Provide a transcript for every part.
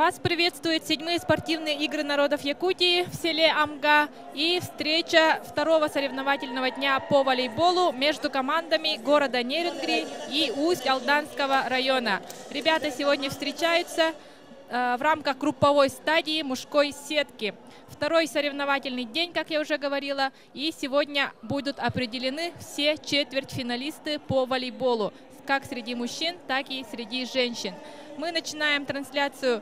Вас приветствуют 7-е спортивные игры народов Якутии в селе Амга и встреча второго соревновательного дня по волейболу между командами города Нерюнгри и Усть-Алданского района. Ребята сегодня встречаются в рамках групповой стадии мужской сетки. Второй соревновательный день, как я уже говорила, и сегодня будут определены все четвертьфиналисты по волейболу, как среди мужчин, так и среди женщин. Мы начинаем трансляцию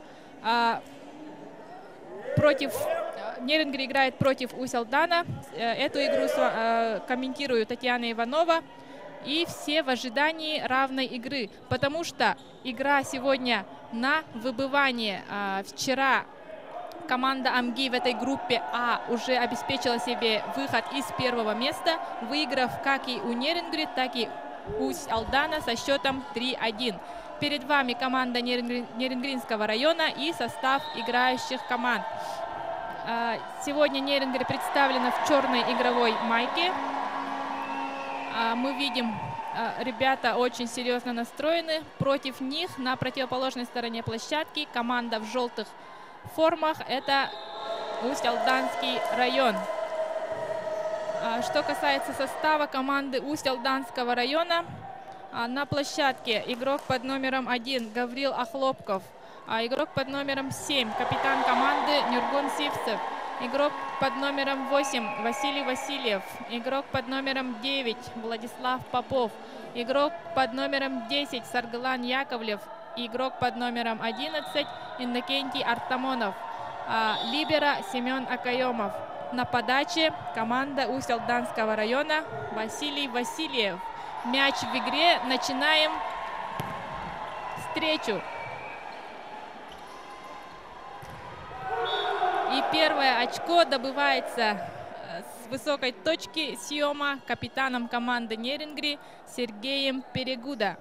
Нерюнгри играет против Усть-Алдана. Эту игру комментирую Татьяна Иванова. И все в ожидании равной игры, потому что игра сегодня на выбывание. Вчера команда Амги в этой группе А уже обеспечила себе выход из первого места, выиграв как и у Нерюнгри, так и Усть-Алдана со счетом 3-1. Перед вами команда Нерюнгринского района и состав играющих команд. Сегодня Нерюнгри представлена в черной игровой майке. Мы видим, ребята очень серьезно настроены. Против них на противоположной стороне площадки команда в желтых формах. Это Усть-Алданский район. Что касается состава команды Усть-Алданского района, на площадке игрок под номером 1 Гаврил Охлопков, игрок под номером 7 капитан команды Нюргун Сивцев, игрок под номером 8 Василий Васильев, игрок под номером 9 Владислав Попов, игрок под номером 10 Саргалан Яковлев, игрок под номером 11 Иннокентий Артамонов, либеро Семен Акаемов. На подаче команда Усть-Алданского района Василий Васильев. Мяч в игре. Начинаем встречу. И первое очко добывается с высокой точки съема капитаном команды Нерюнгри Сергеем Перегуда.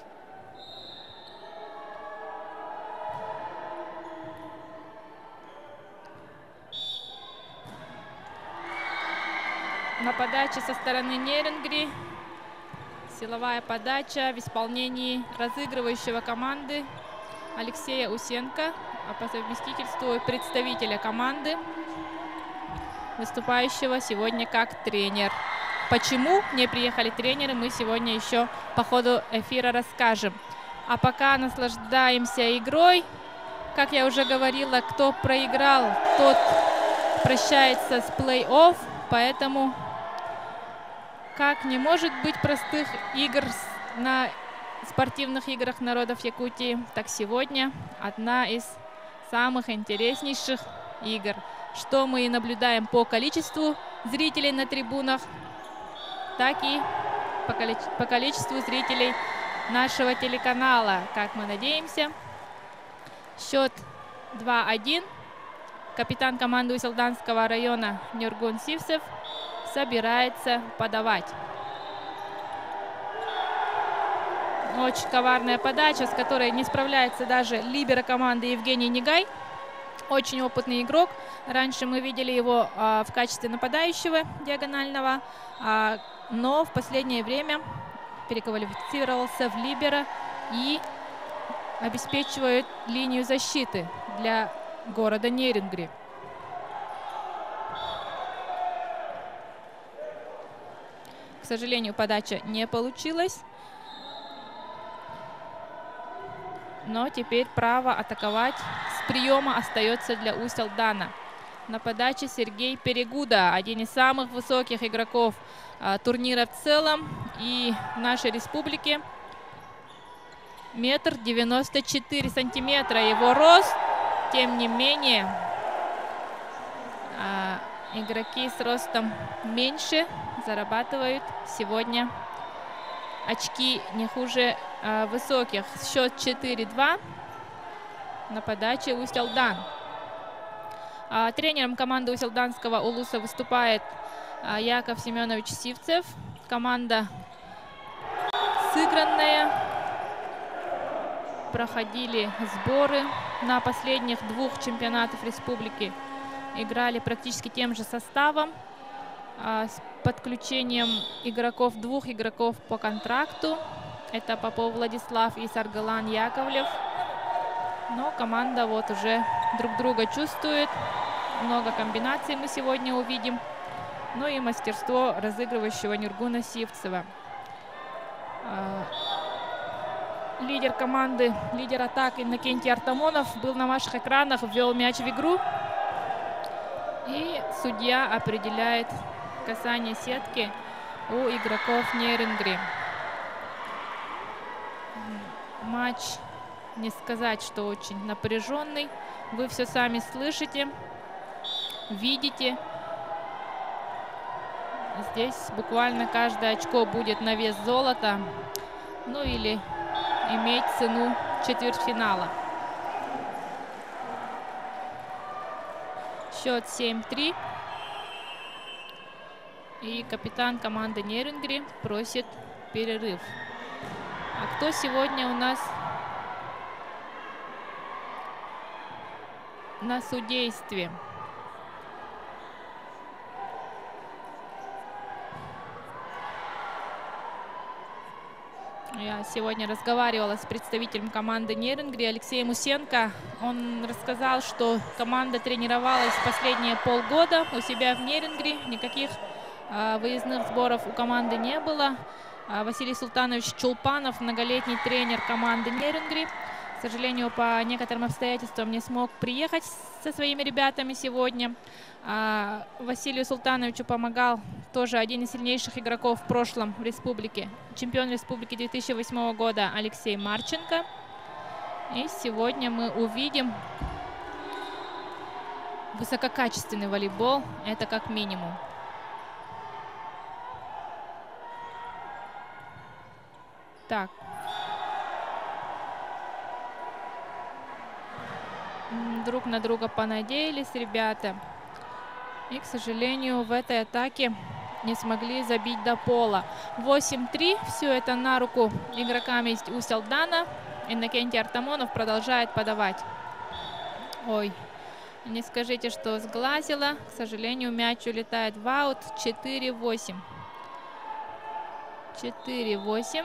На подаче со стороны Нерюнгри. Силовая подача в исполнении разыгрывающего команды Алексея Усенко, а по совместительству представителя команды, выступающего сегодня как тренер. Почему не приехали тренеры, мы сегодня еще по ходу эфира расскажем. А пока наслаждаемся игрой. Как я уже говорила, кто проиграл, тот прощается с плей-офф, поэтому... Как не может быть простых игр на спортивных играх народов Якутии, так сегодня одна из самых интереснейших игр. Что мы и наблюдаем по количеству зрителей на трибунах, так и по количеству зрителей нашего телеканала. Как мы надеемся, счет 2-1. Капитан команды Усть-Алданского района Нюргун Сивцев собирается подавать. Очень коварная подача, с которой не справляется даже либеро команды Евгений Негай. Очень опытный игрок. Раньше мы видели его в качестве нападающего диагонального, но в последнее время переквалифицировался в либеро и обеспечивает линию защиты для города Нерюнгри. К сожалению, подача не получилась. Но теперь право атаковать с приема остается для Усть-Алдана. На подаче Сергей Перегуда, один из самых высоких игроков турнира в целом и в нашей республике. 1,94 сантиметра его рост. Тем не менее, игроки с ростом меньше зарабатывают сегодня очки не хуже высоких. Счет 4-2 на подаче Усть-Алдан. Тренером команды Усть-Алданского Улуса выступает Яков Семенович Сивцев. Команда сыгранная. Проходили сборы на последних 2 чемпионатах республики. Играли практически тем же составом, с подключением игроков, 2 игроков по контракту. Это Попов Владислав и Саргалан Яковлев. Но команда вот уже друг друга чувствует. Много комбинаций мы сегодня увидим. Ну и мастерство разыгрывающего Нургуна Сивцева. Лидер команды, лидер атаки Иннокентий Артамонов был на ваших экранах, ввел мяч в игру. И судья определяет касание сетки у игроков Нерюнгри. Матч, не сказать, что очень напряженный. Вы все сами слышите, видите. Здесь буквально каждое очко будет на вес золота. Ну или иметь цену четвертьфинала. Счет 7-3. И капитан команды Нерюнгри просит перерыв. А кто сегодня у нас на судействе? Я сегодня разговаривала с представителем команды Нерюнгри Алексеем Усенко. Он рассказал, что команда тренировалась последние полгода у себя в Нерюнгри. Никаких выездных сборов у команды не было. Василий Султанович Чулпанов, многолетний тренер команды Нерюнгри, к сожалению, по некоторым обстоятельствам не смог приехать со своими ребятами сегодня. Василию Султановичу помогал тоже один из сильнейших игроков в прошлом в республике, чемпион республики 2008 года Алексей Марченко. И сегодня мы увидим высококачественный волейбол, это как минимум. Так. Друг на друга понадеялись ребята. И, к сожалению, в этой атаке не смогли забить до пола. 8-3. Все это на руку игрокам из Усть-Алдана. Иннокентий Артамонов продолжает подавать. Ой, не скажите, что сглазила. К сожалению, мяч улетает в аут. 4-8. 4-8.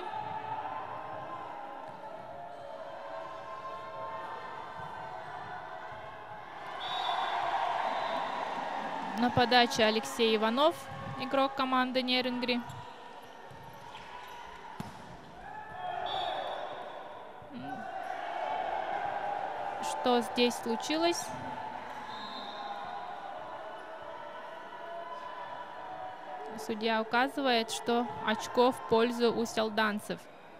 На подаче Алексей Иванов, игрок команды Нерюнгри. Что здесь случилось? Судья указывает, что очко в пользу усть-алданцев.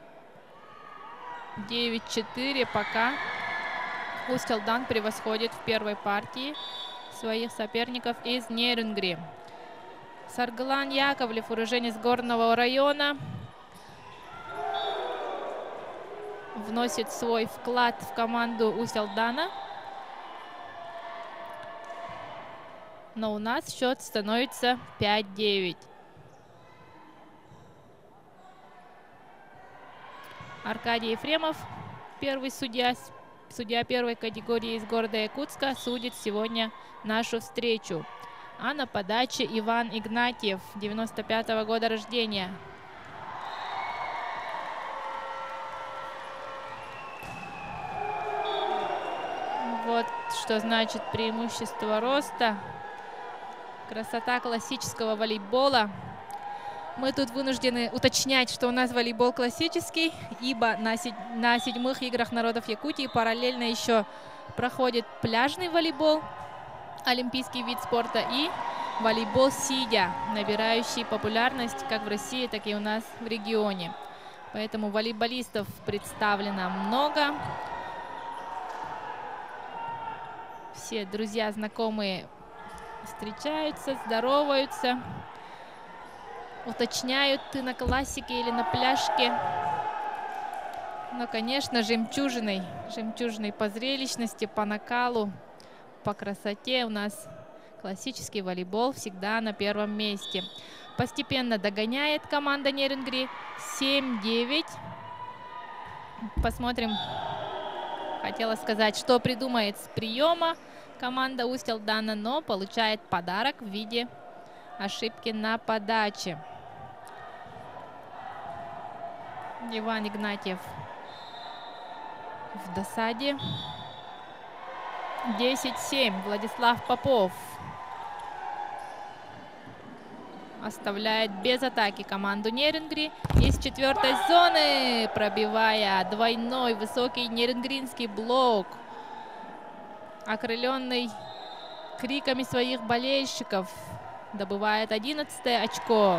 9-4 пока. Усть-Алдан превосходит в первой партии своих соперников из Нерюнгри. Сарглан Яковлев, уроженец Горного района, вносит свой вклад в команду Усть-Алдана. Но у нас счет становится 5-9. Аркадий Ефремов, первый судья первой категории из города Якутска, судит сегодня нашу встречу. А на подаче Иван Игнатьев, 95-го года рождения. Вот что значит преимущество роста. Красота классического волейбола. Мы тут вынуждены уточнять, что у нас волейбол классический, ибо на 7-х играх народов Якутии параллельно еще проходит пляжный волейбол, олимпийский вид спорта, и волейбол сидя, набирающий популярность как в России, так и у нас в регионе. Поэтому волейболистов представлено много. Все друзья, знакомые встречаются, здороваются, уточняют, ты на классике или на пляжке. Но, конечно, жемчужиной по зрелищности, по накалу, по красоте у нас классический волейбол всегда на первом месте. Постепенно догоняет команда Нерюнгри. 7-9. Посмотрим, хотела сказать, что придумает с приема команда Усть-Алдана, но получает подарок в виде ошибки на подаче. Иван Игнатьев в досаде. 10-7. Владислав Попов оставляет без атаки команду Нерюнгри из четвертой зоны, пробивая двойной высокий нерюнгринский блок, окрыленный криками своих болельщиков, добывает 11-е очко.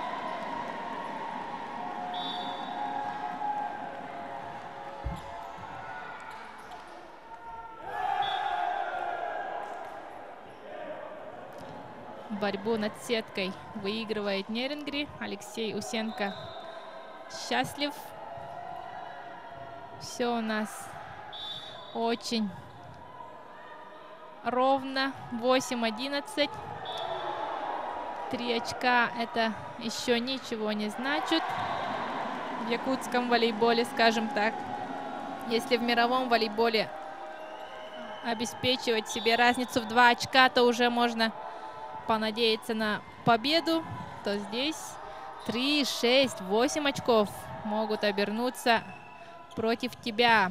Борьбу над сеткой выигрывает Нерюнгри. Алексей Усенко счастлив. Все у нас очень ровно. 8-11. 3 очка — это еще ничего не значит в якутском волейболе, скажем так. Если в мировом волейболе обеспечивать себе разницу в 2 очка, то уже можно понадеяться на победу, то здесь 3, 6, 8 очков могут обернуться против тебя.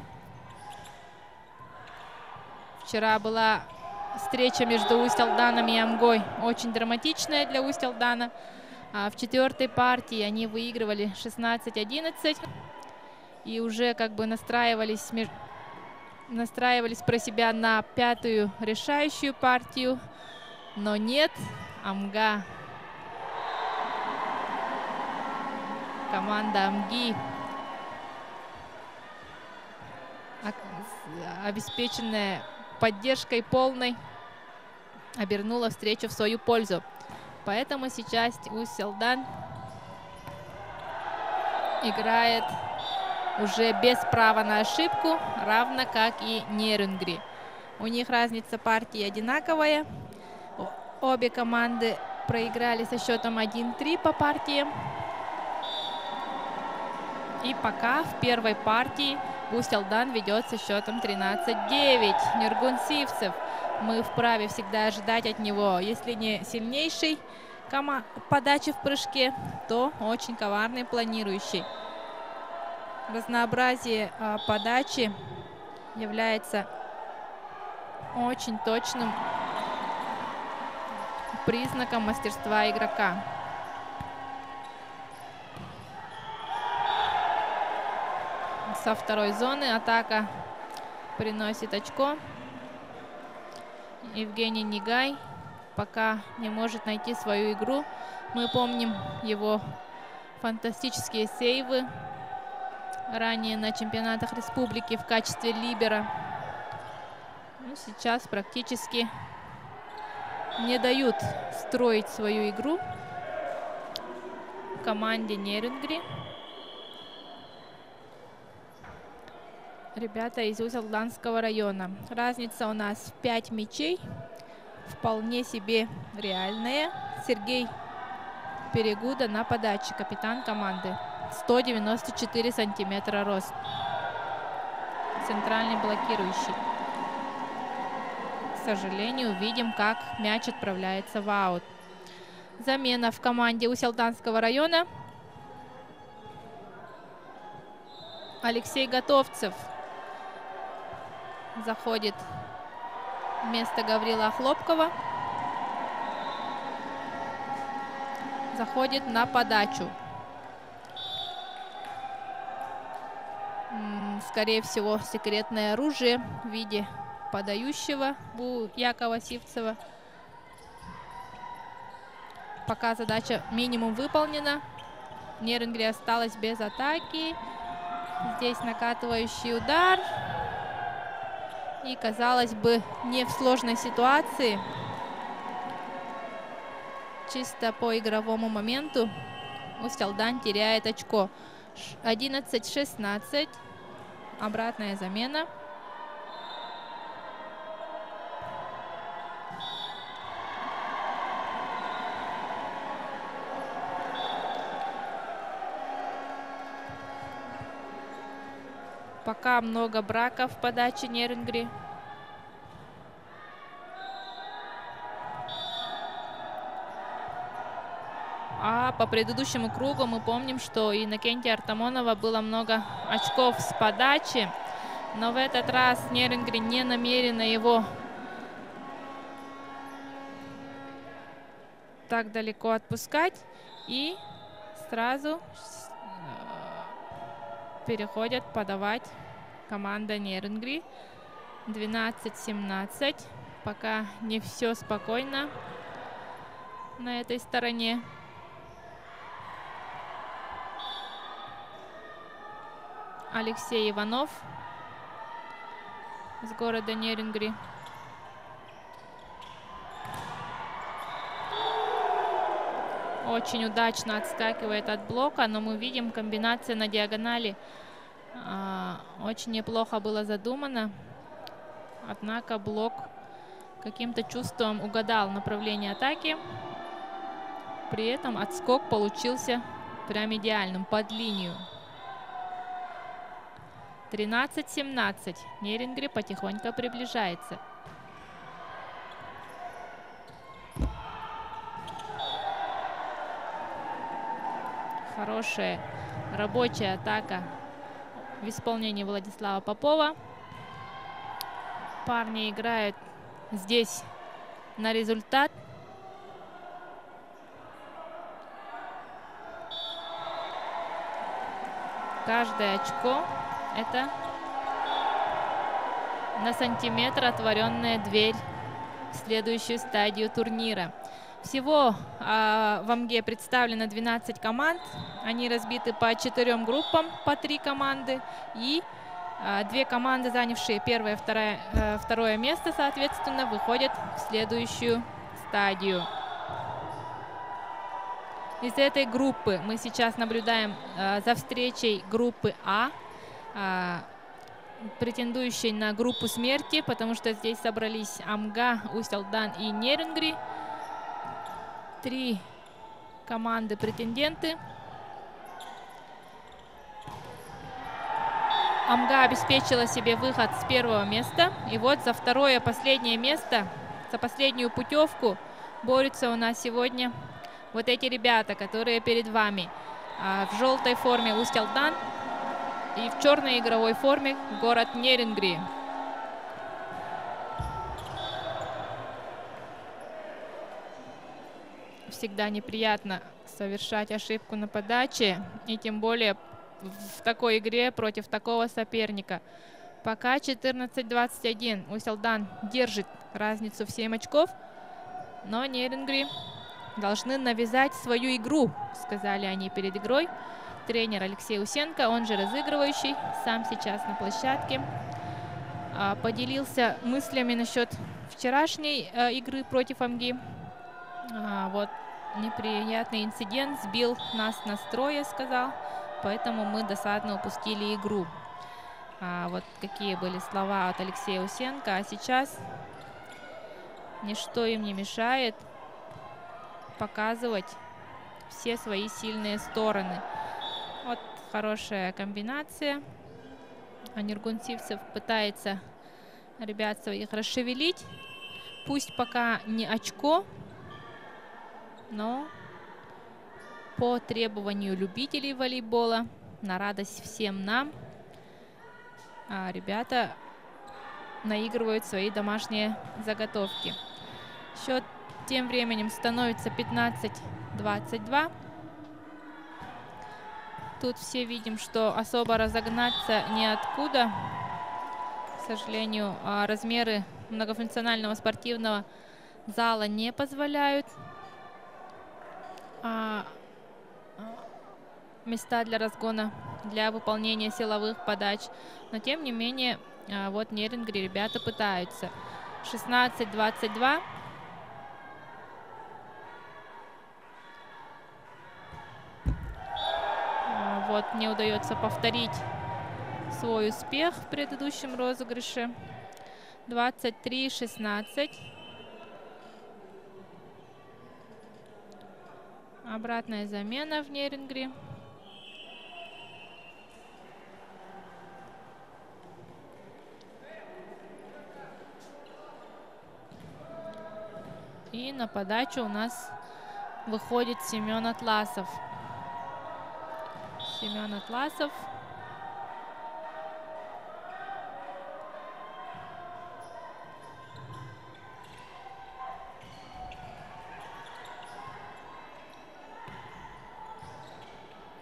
Вчера была встреча между Усть-Алданом и Амгой, очень драматичная для Усть-Алдана. В 4-й партии они выигрывали 16-11 и уже как бы настраивались про себя на 5-ю решающую партию. Но нет, Амга, команда Амги, обеспеченная поддержкой полной, обернула встречу в свою пользу. Поэтому сейчас Усть-Алдан играет уже без права на ошибку, равно как и Нерюнгри. У них разница партии одинаковая. Обе команды проиграли со счетом 1-3 по партиям. И пока в первой партии Усть-Алдан ведет со счетом 13-9. Нюргун Сивцев. Мы вправе всегда ожидать от него, если не сильнейшей подачи в прыжке, то очень коварный планирующий. Разнообразие подачи является очень точным признаком мастерства игрока. Со второй зоны атака приносит очко. Евгений Нигай пока не может найти свою игру. Мы помним его фантастические сейвы ранее на чемпионатах республики в качестве либера. Ну, сейчас практически не дают строить свою игру команде Нерюнгри. Ребята из Усть-Алданского района. Разница у нас в 5 мячей. Вполне себе реальная. Сергей Перегуда на подаче, капитан команды. 194 сантиметра рост. Центральный блокирующий. К сожалению, видим, как мяч отправляется в аут. Замена в команде Усть-Алданского района. Алексей Готовцев заходит вместо Гаврила Хлопкова. Заходит на подачу. Скорее всего, секретное оружие в виде подающего у Якова Сивцева. Пока задача минимум выполнена. Нерюнгри осталась без атаки. Здесь накатывающий удар. И, казалось бы, не в сложной ситуации. Чисто по игровому моменту Усть-Алдан теряет очко. 11-16. Обратная замена. Пока много брака в подаче Нерюнгри. А по предыдущему кругу мы помним, что у Иннокентия Артамонова было много очков с подачи. Но в этот раз Нерюнгри не намерена его так далеко отпускать. И сразу переходят подавать команда Нерюнгри. 12-17. Пока не все спокойно на этой стороне. Алексей Иванов с города Нерюнгри. Очень удачно отскакивает от блока, но мы видим, комбинация на диагонали очень неплохо было задумано. Однако блок каким-то чувством угадал направление атаки. При этом отскок получился прям идеальным, под линию. 13-17. Нерюнгри потихоньку приближается. Хорошая рабочая атака в исполнении Владислава Попова. Парни играют здесь на результат. Каждое очко — это на сантиметр отворенная дверь в следующую стадию турнира. Всего в АМГе представлено 12 команд. Они разбиты по 4 группам, по 3 команды. И 2 команды, занявшие первое и второе место, соответственно, выходят в следующую стадию. Из этой группы мы сейчас наблюдаем за встречей группы А, претендующей на группу смерти, потому что здесь собрались АМГа, Усть-Алдан и Нерюнгри. 3 команды-претенденты. АМГа обеспечила себе выход с первого места. И вот за второе, последнее место, за последнюю путевку борются у нас сегодня вот эти ребята, которые перед вами. В желтой форме Усть-Алдан и в черной игровой форме город Нерюнгри. Всегда неприятно совершать ошибку на подаче, и тем более в такой игре против такого соперника. Пока 14-21. Усть-Алдан держит разницу в 7 очков, но Нерюнгри должны навязать свою игру, сказали они перед игрой. Тренер Алексей Усенко, он же разыгрывающий, сам сейчас на площадке, поделился мыслями насчет вчерашней игры против АМГи. Вот неприятный инцидент сбил нас с настроя, сказал, поэтому мы досадно упустили игру. Вот какие были слова от Алексея Усенко. А сейчас ничто им не мешает показывать все свои сильные стороны. Вот хорошая комбинация. Нургунцевцев пытается ребят своих расшевелить. Пусть пока не очко, но по требованию любителей волейбола, на радость всем нам, ребята наигрывают свои домашние заготовки. Счет тем временем становится 15-22. Тут все видим, что особо разогнаться неоткуда. К сожалению, размеры многофункционального спортивного зала не позволяют. Места для разгона, для выполнения силовых подач. Но тем не менее, вот Нерюнгри ребята пытаются. 16-22. Вот не удается повторить свой успех в предыдущем розыгрыше. 23-16. Обратная замена в Нерюнгри. И на подачу у нас выходит Семен Атласов. Семен Атласов.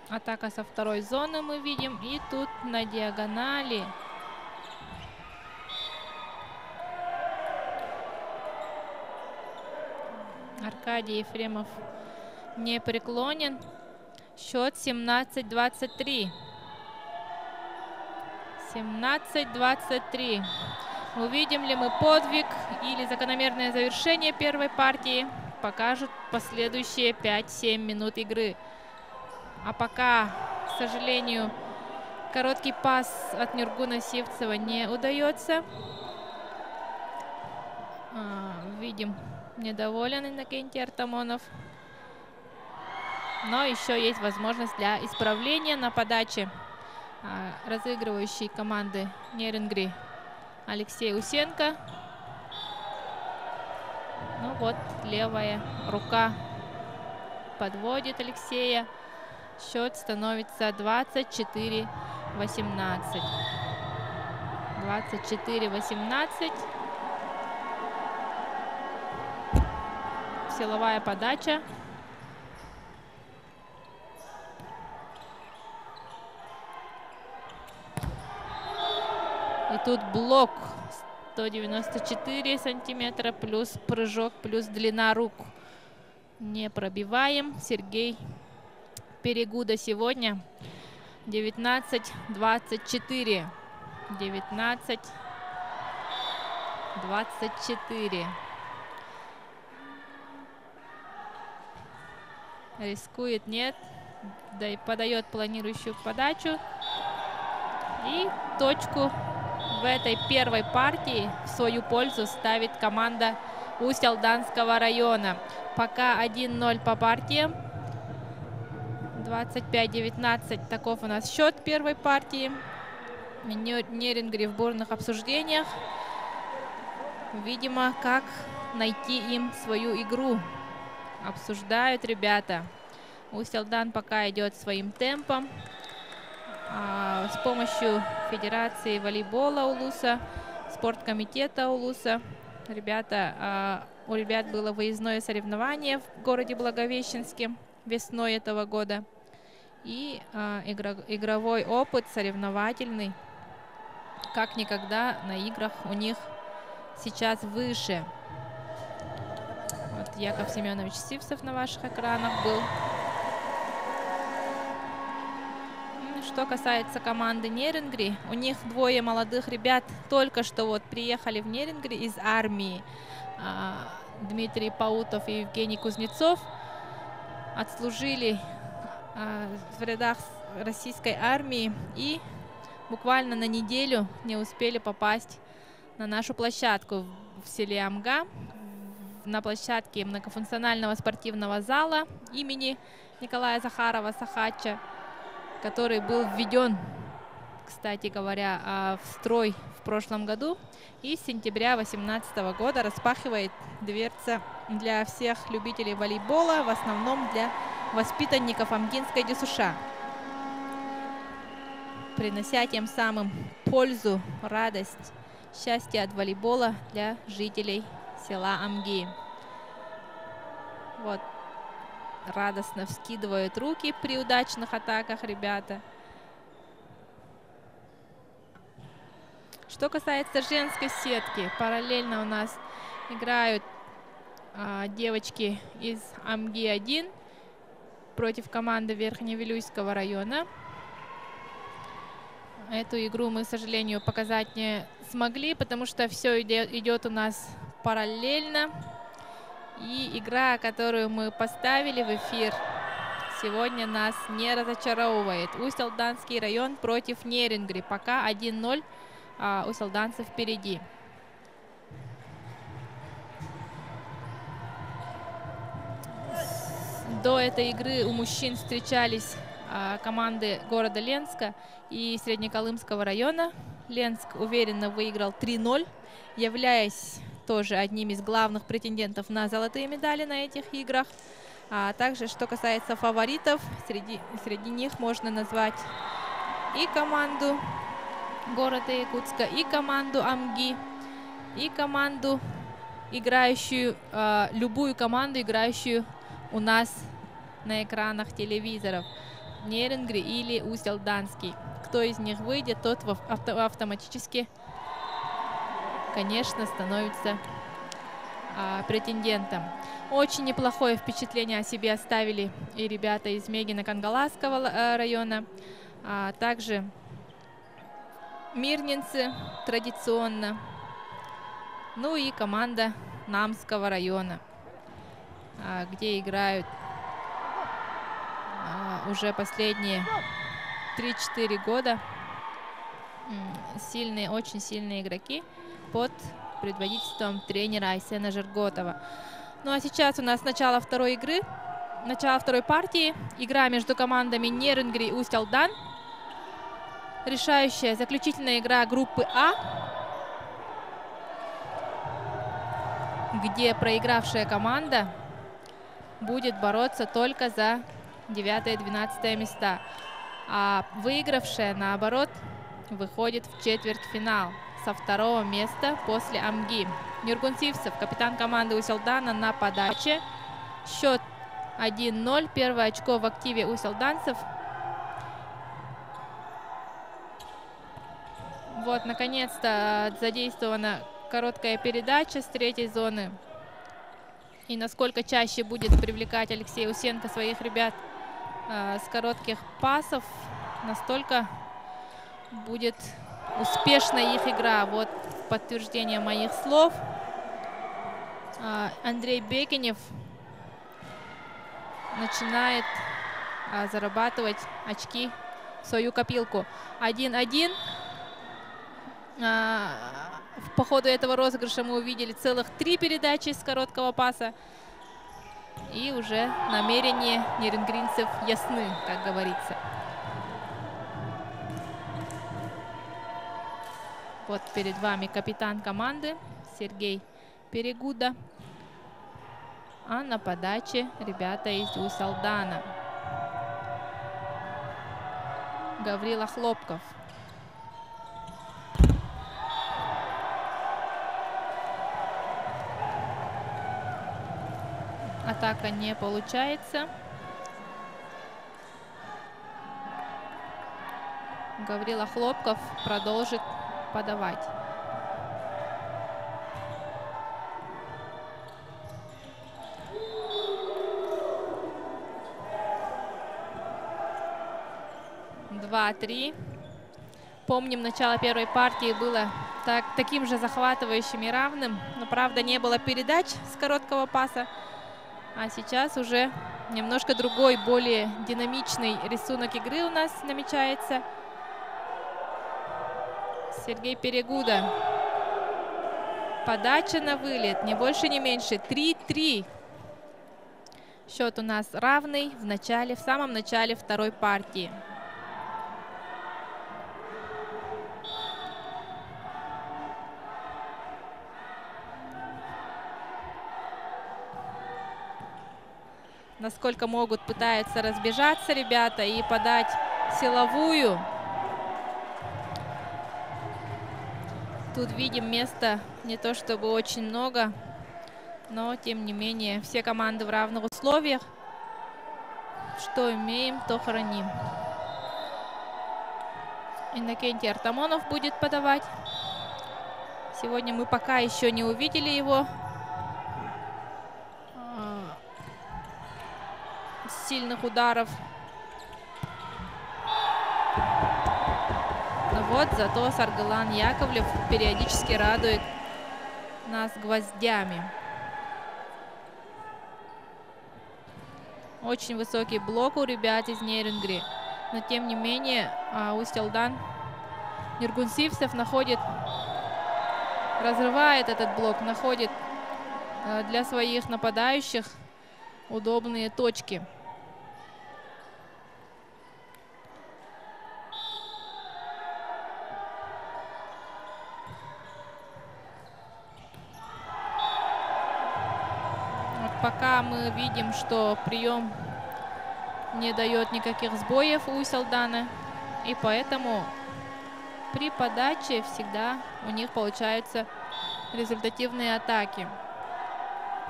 Атака со второй зоны мы видим. И тут на диагонали Аркадий Ефремов не преклонен. Счет 17-23. 17-23. Увидим ли мы подвиг или закономерное завершение первой партии, покажут последующие 5-7 минут игры. А пока, к сожалению, короткий пас от Нургуна Сивцева не удается. Видим, недоволен Иннокентий Артамонов. Но еще есть возможность для исправления на подаче разыгрывающей команды Нерюнгри Алексей Усенко. Ну вот, левая рука подводит Алексея. Счет становится 24-18. 24-18. Силовая подача. И тут блок 194 сантиметра плюс прыжок плюс длина рук. Не пробиваем. Сергей Перегуда сегодня 19-24. 19-24. Рискует, нет. Да и подает планирующую подачу. И точку в этой первой партии в свою пользу ставит команда Усть-Алданского района. Пока 1-0 по партиям. 25-19. Таков у нас счет первой партии. Нерюнгри в бурных обсуждениях. Видимо, как найти им свою игру. Обсуждают ребята. Усть-Алдан пока идет своим темпом. С помощью Федерации волейбола Улуса, спорткомитета Улуса. У ребят было выездное соревнование в городе Благовещенске весной этого года. И игровой опыт соревновательный как никогда на играх у них сейчас выше. Вот Яков Семенович Сивцев на ваших экранах был. Что касается команды Нерюнгри, у них двое молодых ребят только что вот приехали в Нерюнгри из армии. Дмитрий Паутов и Евгений Кузнецов отслужили в рядах российской армии и буквально на неделю не успели попасть на нашу площадку в селе Амга, на площадке многофункционального спортивного зала имени Николая Захарова Сахача, который был введен, кстати говоря, в строй в прошлом году и с сентября 2018 года распахивает дверца для всех любителей волейбола, в основном для воспитанников Амгинской ДЮСШ, принося тем самым пользу, радость, счастье от волейбола для жителей села Амги. Вот. Радостно вскидывают руки при удачных атаках ребята. Что касается женской сетки, параллельно у нас играют девочки из Амги-1 против команды Верхневилюйского района. Эту игру мы, к сожалению, показать не смогли, потому что все идет у нас параллельно. И игра, которую мы поставили в эфир, сегодня нас не разочаровывает. Усть-Алданский район против Нерюнгри. Пока 1-0, усть-алданцы впереди. До этой игры у мужчин встречались команды города Ленска и Среднеколымского района. Ленск уверенно выиграл 3-0, являясь тоже одним из главных претендентов на золотые медали на этих играх. А также, что касается фаворитов, среди них можно назвать и команду города Якутска, и команду Амги, и команду, играющую, любую команду, играющую у нас на экранах телевизоров. Нерюнгри или Усть-Алданский. Кто из них выйдет, тот автоматически, конечно, становится претендентом. Очень неплохое впечатление о себе оставили и ребята из Мегино-Кангаласского района, а также мирнинцы традиционно, ну и команда Намского района, где играют уже последние 3-4 года сильные, очень сильные игроки под предводительством тренера Айсена Жирготова. Ну а сейчас у нас начало второй игры, начало второй партии. Игра между командами Нерюнгри и Усть-Алдан. Решающая, заключительная игра группы А, где проигравшая команда будет бороться только за 9 и 12 места, а выигравшая, наоборот, выходит в четвертьфинал со второго места после Амги. Нургунсивцев, капитан команды Усть-Алдана, на подаче. Счет 1-0. Первое очко в активе усть-алданцев. Вот, наконец-то задействована короткая передача с третьей зоны. И насколько чаще будет привлекать Алексей Усенко своих ребят с коротких пасов, настолько будет успешна их игра. Вот подтверждение моих слов. Андрей Бекинев начинает зарабатывать очки в свою копилку. 1-1. По ходу этого розыгрыша мы увидели целых 3 передачи с короткого паса. И уже намерения нерюнгринцев ясны, как говорится. Вот перед вами капитан команды Сергей Перегуда. А на подаче ребята из Усть-Алдана. Гаврила Хлопков. Атака не получается. Гаврила Хлопков продолжит подавать. Два-три. Помним, начало первой партии было таким же захватывающим и равным, но, правда, не было передач с короткого паса. А сейчас уже немножко другой, более динамичный рисунок игры у нас намечается. Сергей Перегуда. Подача на вылет, не больше, не меньше. 3-3. Счет у нас равный в самом начале второй партии. Насколько могут, пытаются разбежаться ребята и подать силовую. Тут видим места не то чтобы очень много, но тем не менее все команды в равных условиях. Что имеем, то храним. Иннокентий Артамонов будет подавать. Сегодня мы пока еще не увидели его сильных ударов. Но вот зато Саргалан Яковлев периодически радует нас гвоздями. Очень высокий блок у ребят из Нерюнгри. Но тем не менее Усть-Алдан Нургунсивцев разрывает этот блок, находит для своих нападающих удобные точки. Пока мы видим, что прием не дает никаких сбоев у Усть-Алдана, и поэтому при подаче всегда у них получаются результативные атаки.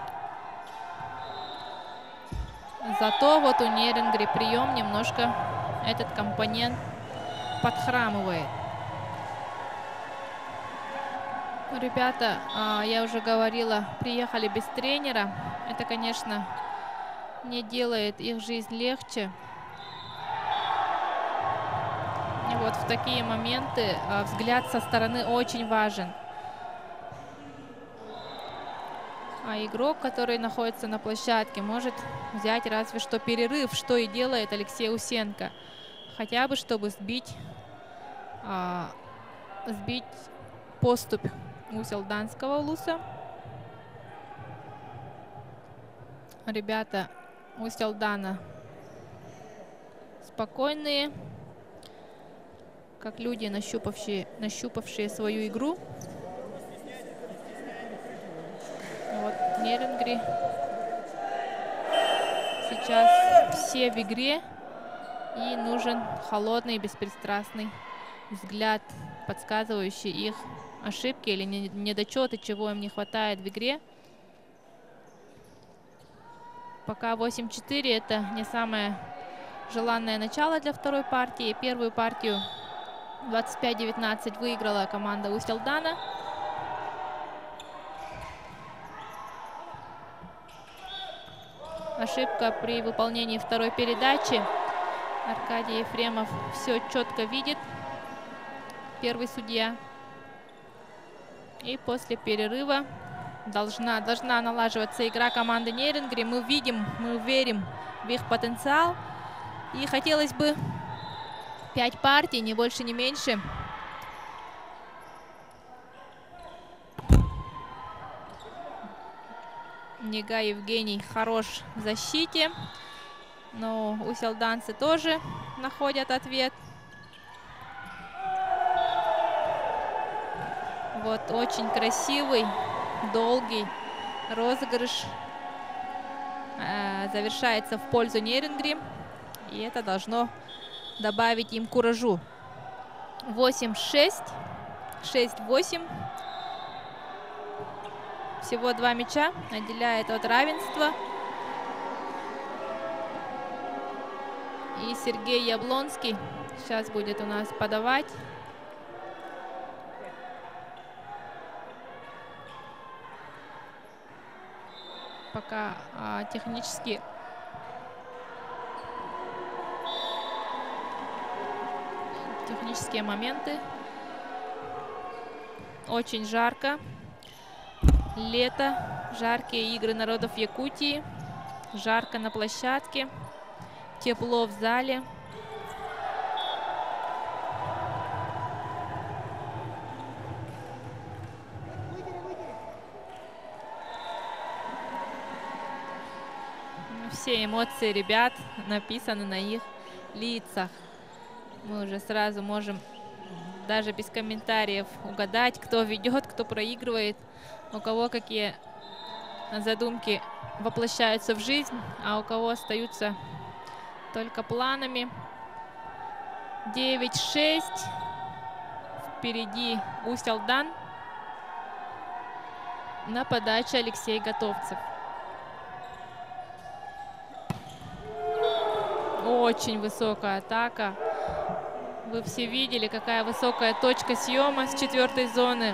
Зато вот у Нерюнгри прием немножко этот компонент подхрамывает. Ребята, я уже говорила, приехали без тренера. Это, конечно, не делает их жизнь легче. И вот в такие моменты взгляд со стороны очень важен. А игрок, который находится на площадке, может взять разве что перерыв, что и делает Алексей Усенко. Хотя бы, чтобы сбить поступь Усть-Алданского улуса. Ребята Усть-Алдана спокойные, как люди, нащупавшие свою игру. Вот Нерюнгри сейчас все в игре, и нужен холодный, беспристрастный взгляд, подсказывающий их ошибки или недочеты, чего им не хватает в игре. Пока 8-4 это не самое желанное начало для второй партии. Первую партию 25-19 выиграла команда Усть-Алдана. Ошибка при выполнении второй передачи. Аркадий Ефремов все четко видит, первый судья. И после перерыва должна налаживаться игра команды Нерюнгри. Мы верим в их потенциал. И хотелось бы 5 партий, ни больше, ни меньше. Нега Евгений хорош в защите, но усть-алданцы тоже находят ответ. Вот очень красивый, долгий розыгрыш завершается в пользу Нерюнгри, и это должно добавить им куражу. 8-6, 6-8. Всего 2 мяча отделяет от равенства. И Сергей Яблонский сейчас будет у нас подавать. Пока технические моменты. Очень жарко. Лето, жаркие игры народов Якутии. Жарко на площадке. Тепло в зале. Все эмоции ребят написаны на их лицах. Мы уже сразу можем даже без комментариев угадать, кто ведет, кто проигрывает, у кого какие задумки воплощаются в жизнь, а у кого остаются только планами. 9-6. Впереди Усть-Алдан. На подаче Алексей Готовцев. Очень высокая атака. Вы все видели, какая высокая точка съема с 4-й зоны.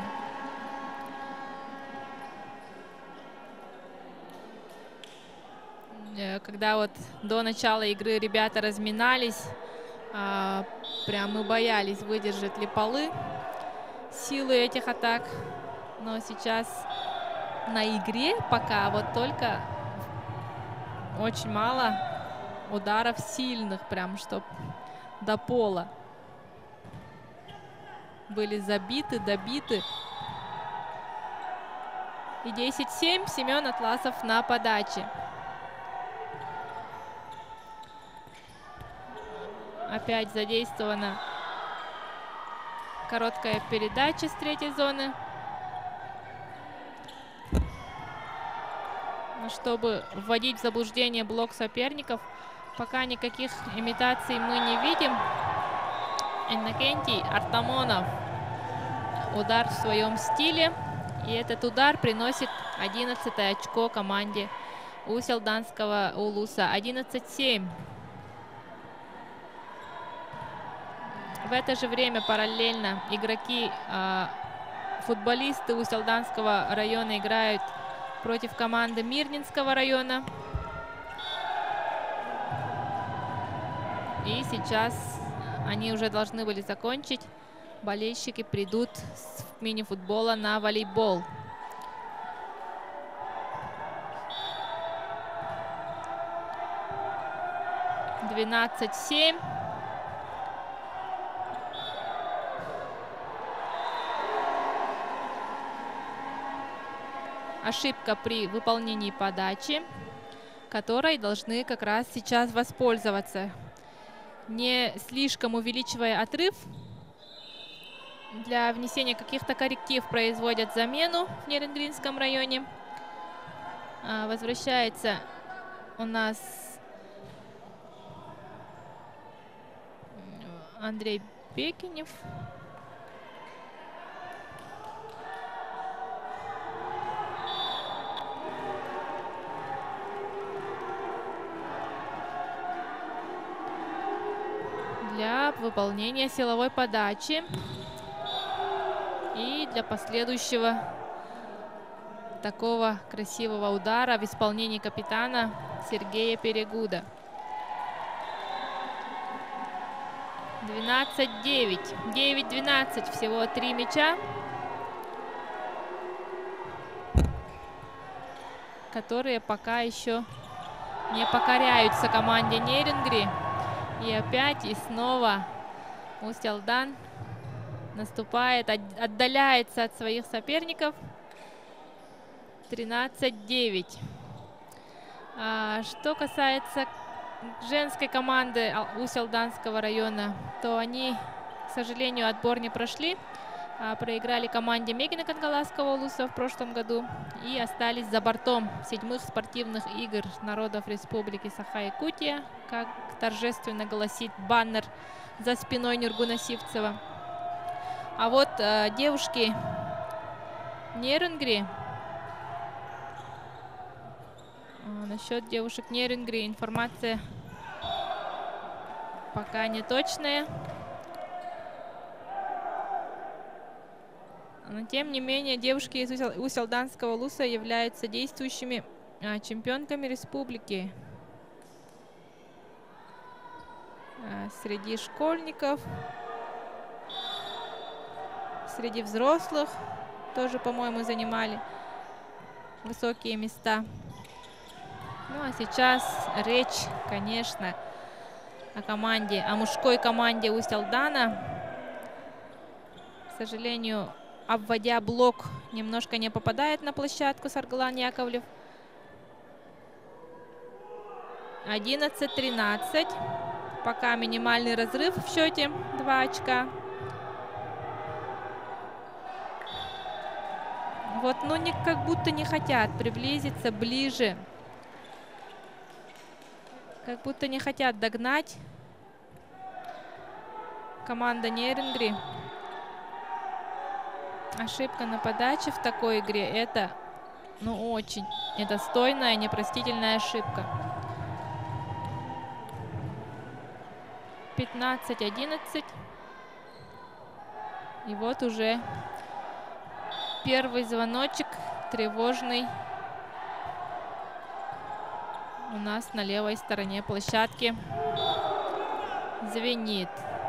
Когда вот до начала игры ребята разминались, прям мы боялись, выдержат ли полы силы этих атак. Но сейчас на игре пока вот только очень мало ударов сильных, прям чтоб до пола. Были забиты, добиты. И 10-7. Семен Атласов на подаче. Опять задействована короткая передача с 3-й зоны. Чтобы вводить в заблуждение блок соперников, пока никаких имитаций мы не видим. Иннокентий Артамонов. Удар в своем стиле. И этот удар приносит 11-е очко команде Усть-Алданского улуса. 11-7. В это же время параллельно игроки, футболисты Усть-Алданского района играют против команды Мирнинского района. И сейчас они уже должны были закончить. Болельщики придут с мини-футбола на волейбол. — 12-7. Ошибка при выполнении подачи, которой должны как раз сейчас воспользоваться. Не слишком увеличивая отрыв, для внесения каких-то корректив производят замену в Нерюнгринском районе. Возвращается у нас Андрей Бекинев. Для выполнения силовой подачи и для последующего такого красивого удара в исполнении капитана Сергея Перегуда. 12-9. 9-12. Всего 3 мяча, которые пока еще не покоряются команде Нерюнгри. И опять и снова Усть-Алдан наступает, отдаляется от своих соперников. 13-9. Что касается женской команды Усть-Алданского района, то они, к сожалению, отбор не прошли. Проиграли команде Мегина Кангаласского улуса в прошлом году и остались за бортом 7-х спортивных игр народов Республики Саха-Якутия, как торжественно гласит баннер за спиной Нургуна Сивцева. А вот девушки Нерюнгри, насчет девушек Нерюнгри информация пока не точная. Но тем не менее девушки из Усть-Алданского улуса являются действующими чемпионками республики. Среди школьников, среди взрослых тоже, по-моему, занимали высокие места. Ну а сейчас речь, конечно, о мужской команде Усть-Алдана. К сожалению, обводя блок, немножко не попадает на площадку Сарглан Яковлев. 11-13. Пока минимальный разрыв в счете 2 очка. Вот, ну, как будто не хотят приблизиться ближе. Как будто не хотят догнать команда Нерюнгри. Ошибка на подаче в такой игре — это, ну, очень недостойная, непростительная ошибка. 15-11. И вот уже первый звоночек тревожный у нас на левой стороне площадки звенит.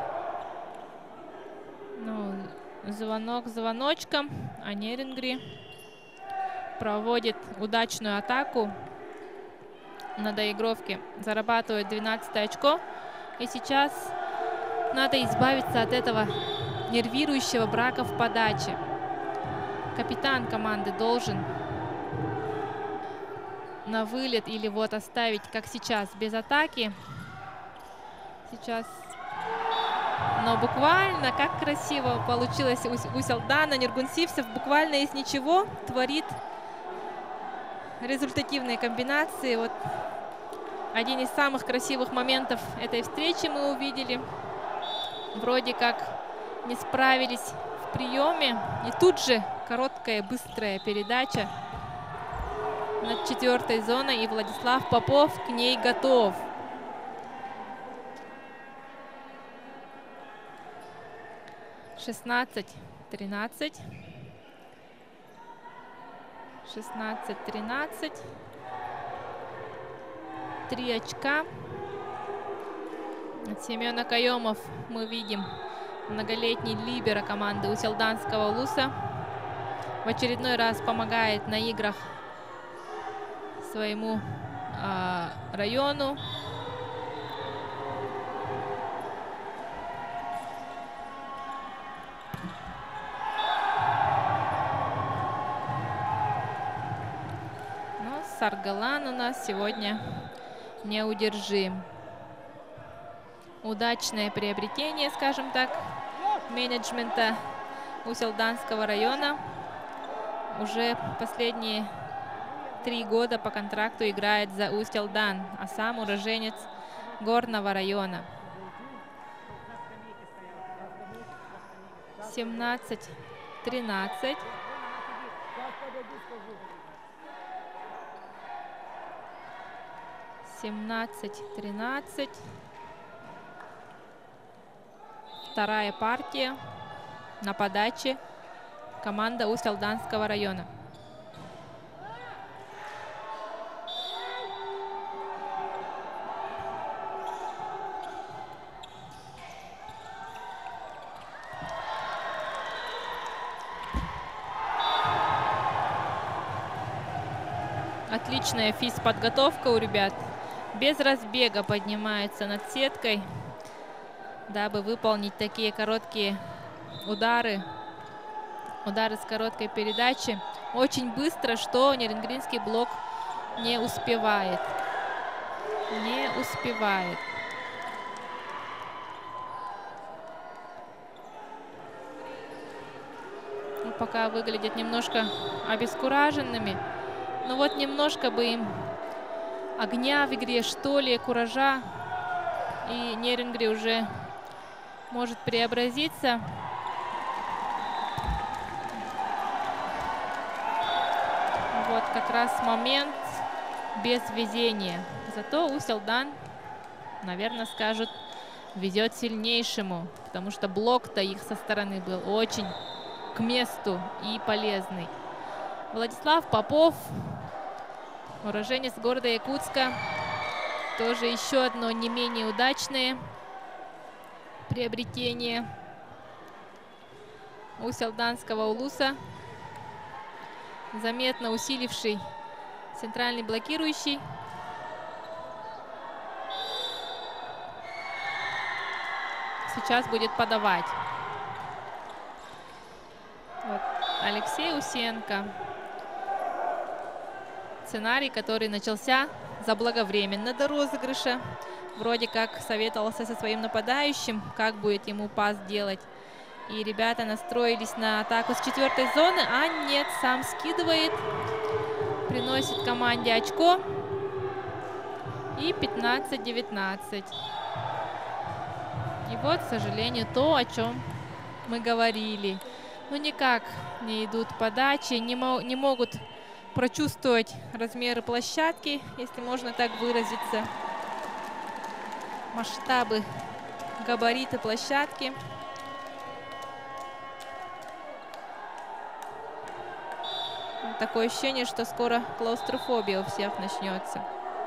Ну, звонок звоночком, а Нерюнгри проводит удачную атаку на доигровке, зарабатывает 12 очко. И сейчас надо избавиться от этого нервирующего брака в подаче. Капитан команды должен на вылет или вот оставить, как сейчас, без атаки. Сейчас, но буквально, как красиво получилось у Усть-Алдана. Нургун Сивцев буквально из ничего творит результативные комбинации. Вот один из самых красивых моментов этой встречи мы увидели. Вроде как не справились в приеме. И тут же короткая, быстрая передача над 4-й зоной. И Владислав Попов к ней готов. 16-13. 16-13. 3 очка. От Семена Каемов мы видим многолетний либеро команды Уселданского Улуса. В очередной раз помогает на играх своему району. Но Саргалан у нас сегодня неудержим. Удачное приобретение, скажем так, менеджмента Уселданского района. Уже последние 3 года по контракту играет за Усть-Илдан, а сам уроженец Горного района. 17-13. Вторая партия на подаче команда Усть-Илданского района. Отличная физподготовка у ребят. Без разбега поднимаются над сеткой, дабы выполнить такие короткие удары. Удары с короткой передачи. Очень быстро, что Нерюнгринский блок не успевает. Не успевает. Ну, пока выглядят немножко обескураженными. Но вот немножко бы им огня в игре, что ли, куража. И Нерюнгри уже может преобразиться. Вот как раз момент без везения. Зато Усть-Илдан, наверное, скажут, везет сильнейшему, потому что блок-то их со стороны был очень к месту и полезный. Владислав Попов, уроженец города Якутска, тоже еще одно не менее удачное приобретение Усть-Илданского Улуса. Заметно усиливший центральный блокирующий. Сейчас будет подавать. Вот. Алексей Усенко. Сценарий, который начался заблаговременно до розыгрыша. Вроде как советовался со своим нападающим, как будет ему пас делать. И ребята настроились на атаку с 4-й зоны, а нет, сам скидывает, приносит команде очко. И 15-19. И вот, к сожалению, то, о чем мы говорили. Ну, никак не идут подачи, не могут прочувствовать размеры площадки, если можно так выразиться. Масштабы, габариты площадки. Такое ощущение, что скоро клаустрофобия у всех начнется.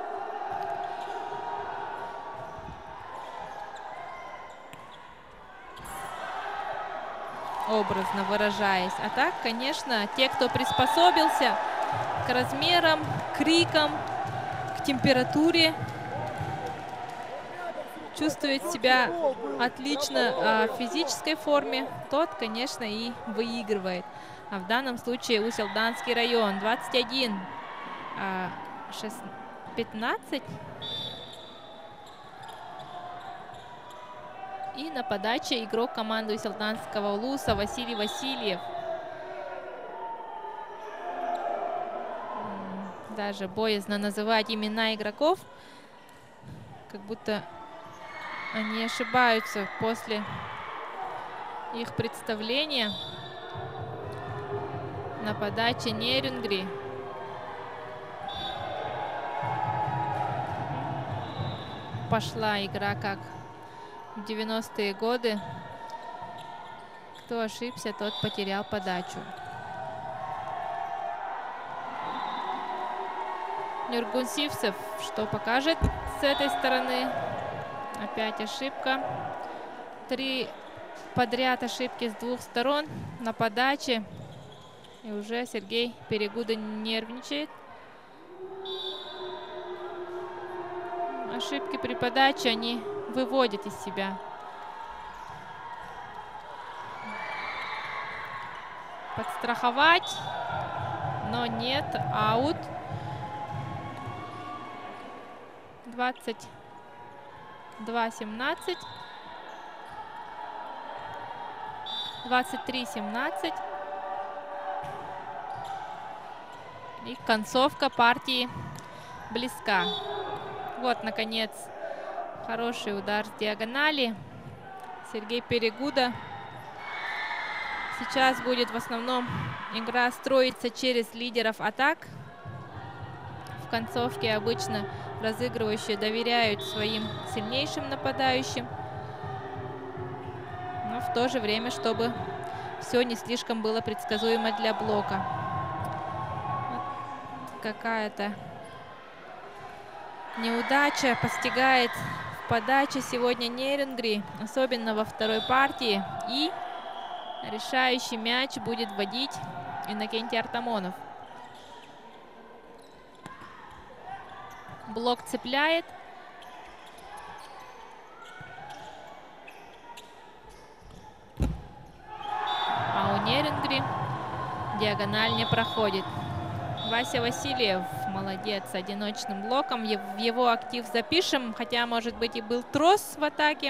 Образно выражаясь. А так, конечно, те, кто приспособился к размерам, крикам, к температуре, чувствует себя отлично в физической форме, тот, конечно, и выигрывает. А в данном случае Усть-Илданский район. 21-15. И на подаче игрок команды Усть-Илданского Улуса Василий Васильев. Даже боязно называть имена игроков, как будто они ошибаются после их представления. На подаче Нерюнгри. Пошла игра как в 90-е годы. Кто ошибся, тот потерял подачу. Нургунсивцев что покажет с этой стороны? Опять ошибка. 3 подряд ошибки с двух сторон на подаче. И уже Сергей Перегуда нервничает. Ошибки при подаче, они выводят из себя. Подстраховать, но нет, аут. 22-17. 23-17. И концовка партии близка. Вот, наконец, хороший удар с диагонали. Сергей Перегуда. Сейчас будет в основном игра строиться через лидеров атак. В концовке обычно разыгрывающие доверяют своим сильнейшим нападающим. Но в то же время, чтобы все не слишком было предсказуемо для блока. Вот какая-то неудача постигает в подаче сегодня Нейренгри, особенно во второй партии. И решающий мяч будет вводить Иннокентий Артамонов. Блок цепляет. А у Нейренгри диагональ не проходит. Вася Васильев молодец с одиночным блоком. В его актив запишем, хотя, может быть, и был трос в атаке.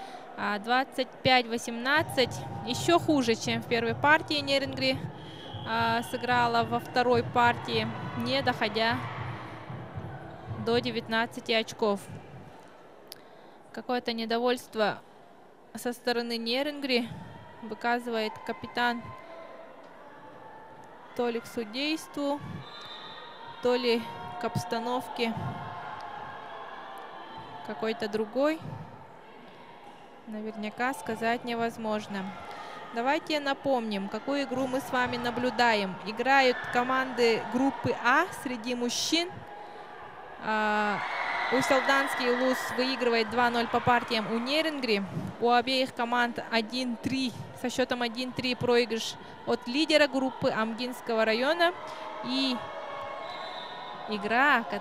25-18. Еще хуже, чем в первой партии Нейренгри сыграла во второй партии, не доходя до 19 очков. Какое-то недовольство со стороны Нейренгри выказывает капитан то ли к судейству, то ли к обстановке какой-то другой. Наверняка сказать невозможно. Давайте напомним, какую игру мы с вами наблюдаем. Играют команды группы А среди мужчин. Усть-Алданский Улус выигрывает 2-0 по партиям у Нейренгри. У обеих команд 1-3, со счетом 1-3 проигрыш от лидера группы Амгинского района. И игра,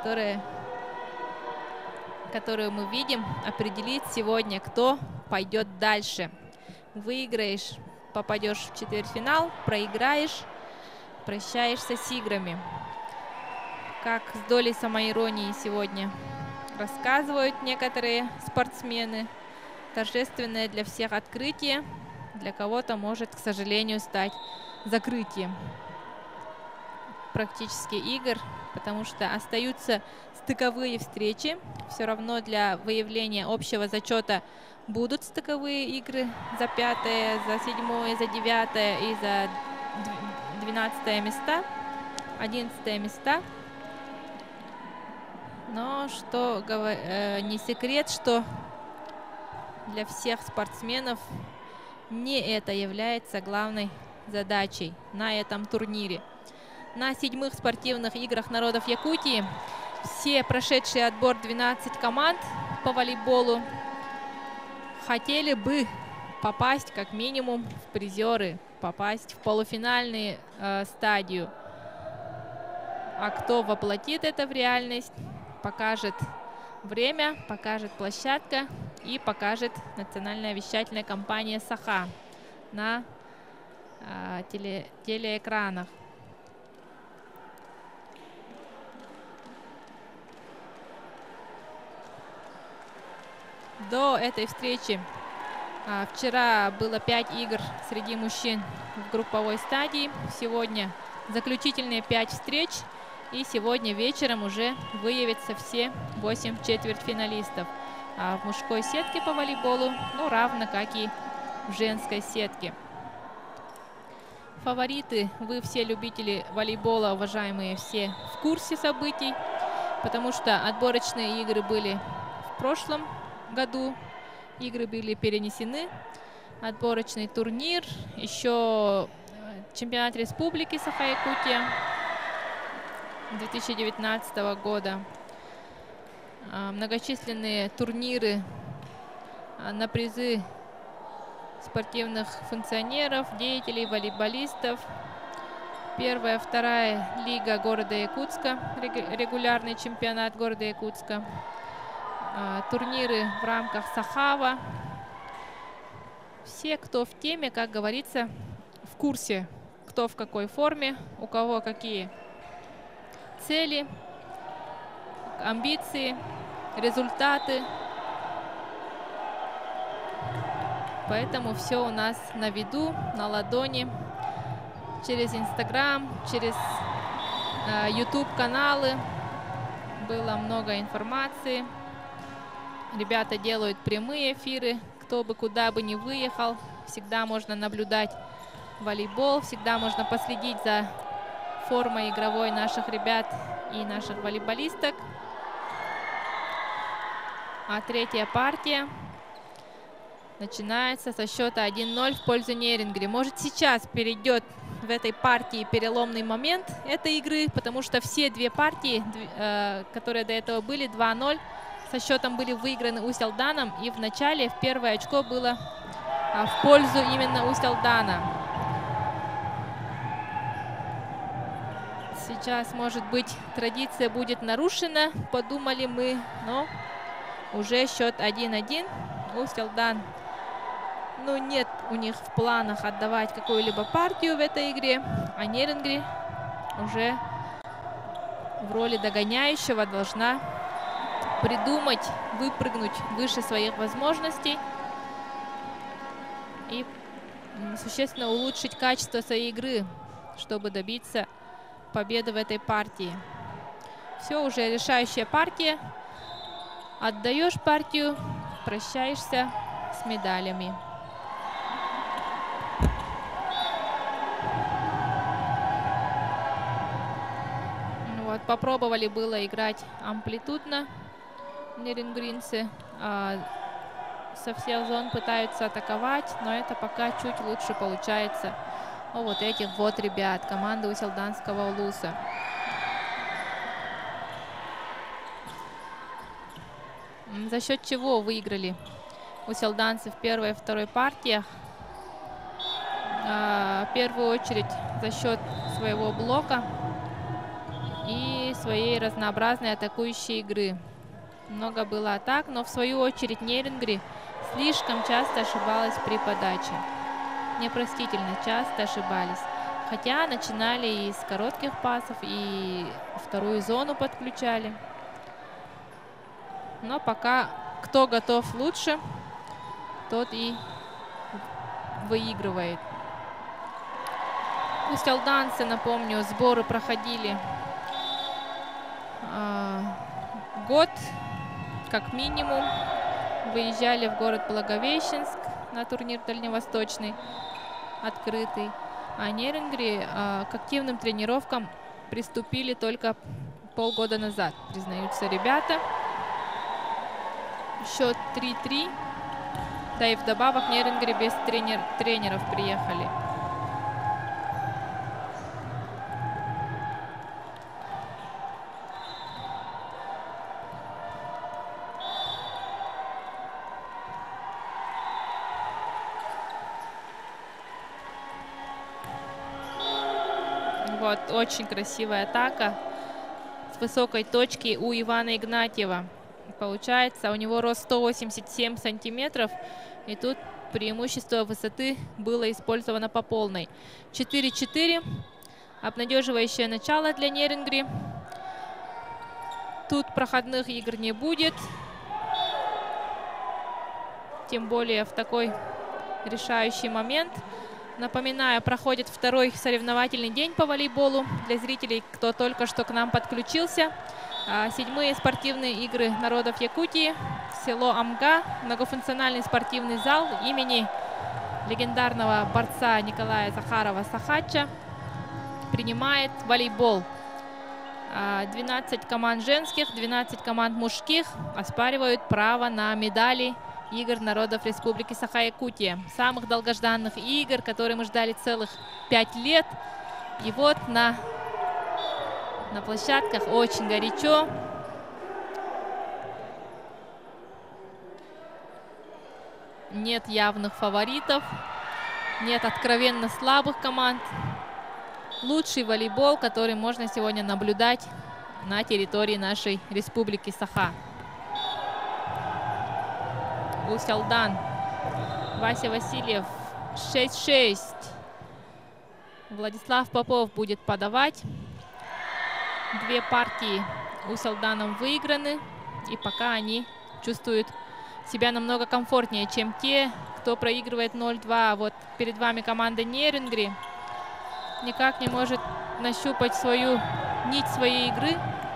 которую мы видим, определит сегодня, кто пойдет дальше. Выиграешь, попадешь в четвертьфинал, проиграешь, прощаешься с играми. Как с долей самоиронии сегодня рассказывают некоторые спортсмены. Торжественное для всех открытие для кого-то может, к сожалению, стать закрытием практически игр, потому что остаются стыковые встречи. Все равно для выявления общего зачета будут стыковые игры за 5-е, за 7-е, за 9-е и за 12-е места, 11-е места. Но что не секрет, что для всех спортсменов не это является главной задачей на этом турнире. На 7-х спортивных играх народов Якутии все прошедшие отбор 12 команд по волейболу хотели бы попасть как минимум в призеры, попасть в полуфинальную стадию. А кто воплотит это в реальность, покажет время, покажет площадка и покажет национальная вещательная компания «Саха» на телеэкранах. До этой встречи вчера было 5 игр среди мужчин в групповой стадии. Сегодня заключительные 5 встреч. И сегодня вечером уже выявятся все 8 четвертьфиналистов. А в мужской сетке по волейболу, ну, равно как и в женской сетке. Фавориты, вы все любители волейбола, уважаемые, все в курсе событий, потому что отборочные игры были в прошлом году, игры были перенесены отборочный турнир. Еще чемпионат республики Саха-Якутия 2019 года. Многочисленные турниры на призы спортивных функционеров, деятелей, волейболистов. Первая, вторая лига города Якутска, регулярный чемпионат города Якутска. Турниры в рамках Сахава. Все, кто в теме, как говорится, в курсе, кто в какой форме, у кого какие цели, амбиции, результаты. Поэтому все у нас на виду, на ладони, через Инстаграм, через YouTube-каналы. Было много информации. Ребята делают прямые эфиры, кто бы куда бы ни выехал. Всегда можно наблюдать волейбол, всегда можно последить за формой игровой наших ребят и наших волейболисток. А третья партия начинается со счета 1-0 в пользу Нерюнгри. Может, сейчас перейдет в этой партии переломный момент этой игры, потому что все две партии, которые до этого были 2-0, со счетом были выиграны Усть-Алданом. И в начале, в первое очко было в пользу именно Усть-Алдана. Сейчас, может быть, традиция будет нарушена, подумали мы, но уже счет 1-1. Усть-Алдан, ну, нет у них в планах отдавать какую-либо партию в этой игре, а Нерюнгри уже в роли догоняющего должна придумать, выпрыгнуть выше своих возможностей и существенно улучшить качество своей игры, чтобы добиться победы в этой партии. Все, уже решающая партия. Отдаешь партию, прощаешься с медалями. Вот, попробовали было играть амплитудно нерюнгринцы. Со всех зон пытаются атаковать, но это пока чуть лучше получается у вот этих вот ребят, команды Усть-Алданского улуса. За счет чего выиграли усть-алданцы в первой и второй партиях? В первую очередь за счет своего блока и своей разнообразной атакующей игры. Много было атак, но в свою очередь Нерюнгри слишком часто ошибалась при подаче. Непростительно часто ошибались. Хотя начинали и с коротких пасов, и вторую зону подключали. Но пока кто готов лучше, тот и выигрывает. Усть-алданцы, напомню, сборы проходили год, как минимум. Выезжали в город Благовещенск на турнир дальневосточный, открытый. А Нерюнгри к активным тренировкам приступили только полгода назад, признаются ребята. Счет 3-3. Да и вдобавок Нерюнгри без тренеров приехали. Вот, очень красивая атака с высокой точки у Ивана Игнатьева. Получается, у него рост 187 сантиметров, и тут преимущество высоты было использовано по полной. 4-4. Обнадеживающее начало для Нерюнгри. Тут проходных игр не будет. Тем более в такой решающий момент. Напоминаю, проходит второй соревновательный день по волейболу. Для зрителей, кто только что к нам подключился. 7-е спортивные игры народов Якутии. Село Амга. Многофункциональный спортивный зал имени легендарного борца Николая Захарова Сахача принимает волейбол. 12 команд женских, 12 команд мужских оспаривают право на медали игр народов Республики Саха-Якутия. Самых долгожданных игр, которые мы ждали целых 5 лет. И вот на площадках очень горячо. Нет явных фаворитов, нет откровенно слабых команд. Лучший волейбол, который можно сегодня наблюдать на территории нашей Республики Саха. Усялдан, Вася Васильев, 6-6. Владислав Попов будет подавать. Две партии Усялданом выиграны, и пока они чувствуют себя намного комфортнее, чем те, кто проигрывает 0-2. Вот перед вами команда Нерюнгри никак не может нащупать свою нить своей игры.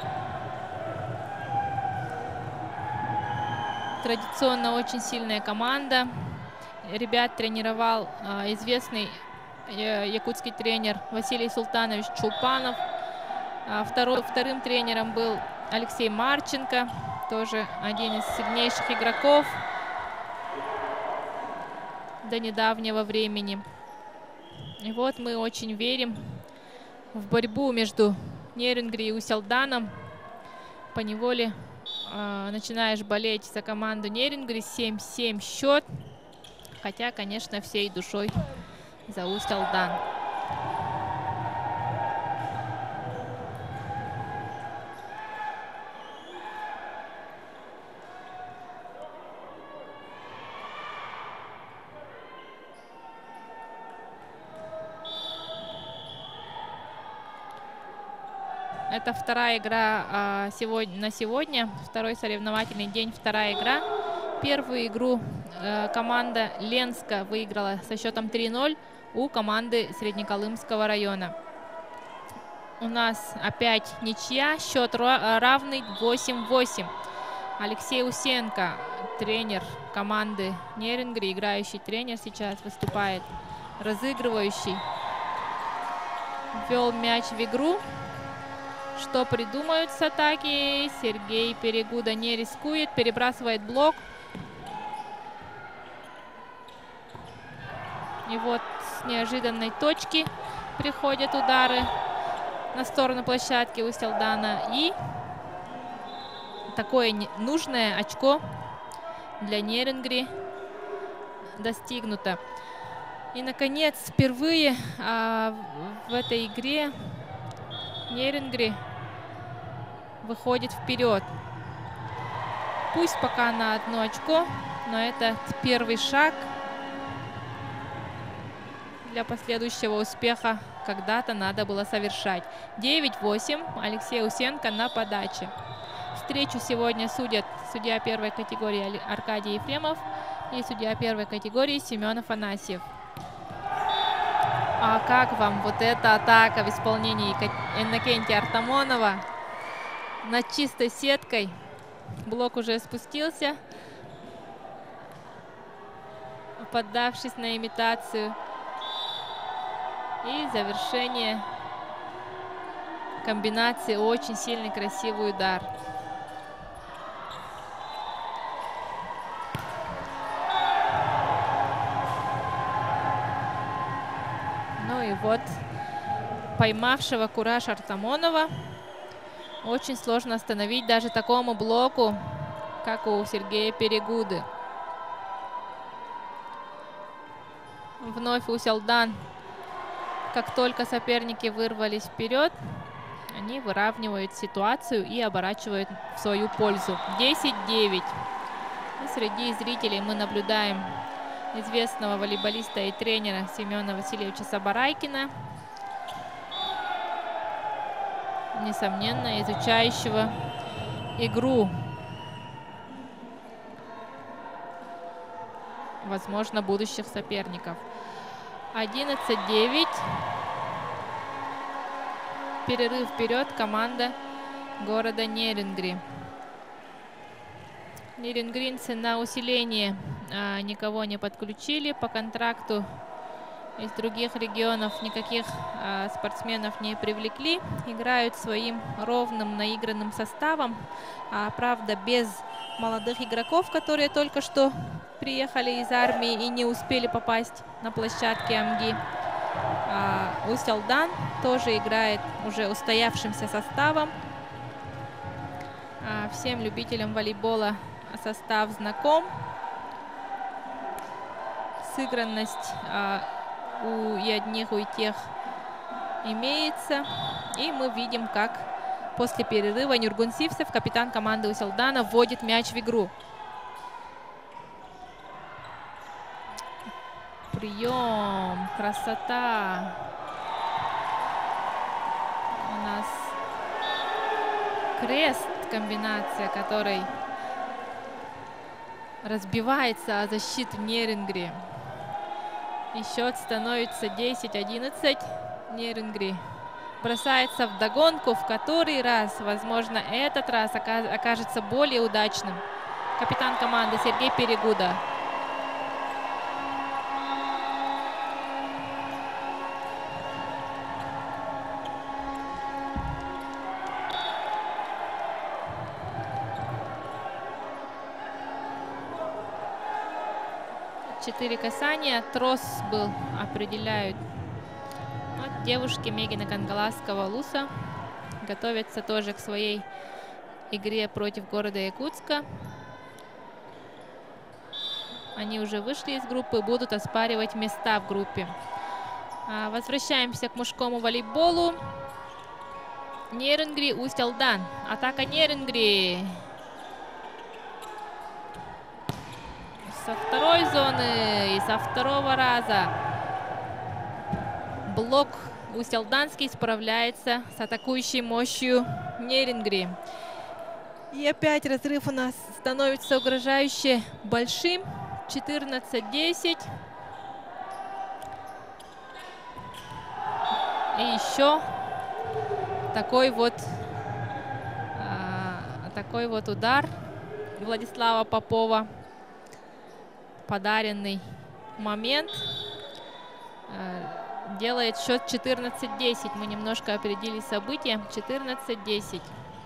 Традиционно очень сильная команда. Ребят тренировал известный якутский тренер Василий Султанович Чулпанов. Вторым тренером был Алексей Марченко, тоже один из сильнейших игроков до недавнего времени. И вот мы очень верим в борьбу между Нерюнгри и Усялданом. Поневоле начинаешь болеть за команду Нерюнгри. 7-7 счет. Хотя, конечно, всей душой за Усялдан. Это вторая игра на сегодня, второй соревновательный день, вторая игра. Первую игру команда Ленска выиграла со счетом 3-0 у команды Среднеколымского района. У нас опять ничья, счет равный 8-8. Алексей Усенко, тренер команды Нерюнгри, играющий тренер сейчас выступает, разыгрывающий, ввел мяч в игру. Что придумают с атаки? Сергей Перегуда не рискует, перебрасывает блок. И вот с неожиданной точки приходят удары на сторону площадки Усялдана. И такое нужное очко для Нерюнгри достигнуто. И, наконец, впервые в этой игре Нерюнгри выходит вперед. Пусть пока на 1 очко, но это первый шаг для последующего успеха. Когда-то надо было совершать. 9-8. Алексей Усенко на подаче. Встречу сегодня судят судья первой категории Аркадий Ефремов и судья первой категории Семен Афанасьев. А как вам вот эта атака в исполнении Иннокентия Артамонова над чистой сеткой? Блок уже спустился, поддавшись на имитацию. И завершение комбинации. Очень сильный, красивый удар. Ну и вот поймавшего кураж Артамонова очень сложно остановить даже такому блоку, как у Сергея Перегуды. Вновь Усялдан, как только соперники вырвались вперед, они выравнивают ситуацию и оборачивают в свою пользу. 10-9. И среди зрителей мы наблюдаем известного волейболиста и тренера Семена Васильевича Сабарайкина, несомненно, изучающего игру, возможно, будущих соперников. 11-9. Перерыв вперед команда города Нерюнгри. Нерюнгринцы на усиление никого не подключили. По контракту из других регионов никаких спортсменов не привлекли. Играют своим ровным наигранным составом. Правда, без молодых игроков, которые только что приехали из армии и не успели попасть на площадке АМГИ. Усть-Алдан тоже играет уже устоявшимся составом. Всем любителям волейбола состав знаком. Сыгранность и одних, и тех имеется. И мы видим, как после перерыва Нургун Сивцев, капитан команды Усть-Алдана, вводит мяч в игру. Прием, красота. У нас крест, комбинация, который разбивается о защиту Нерюнгри. И счет становится 10-11. Нерюнгри бросается в догонку, в который раз, возможно, этот раз окажется более удачным. Капитан команды Сергей Перегуда. Четыре касания, трос был, определяют. Вот девушки Мегина Кангаласского-Луса готовятся тоже к своей игре против города Якутска. Они уже вышли из группы, будут оспаривать места в группе. Возвращаемся к мужскому волейболу. Нерюнгри, Усть-Алдан. Атака Нерюнгри. Со второй зоны и со второго раза блок Усть-Алданский справляется с атакующей мощью Нерюнгри. И опять разрыв у нас становится угрожающе большим. 14-10. И еще такой вот удар Владислава Попова. Подаренный момент делает счет 14-10. Мы немножко опередили события. 14-10.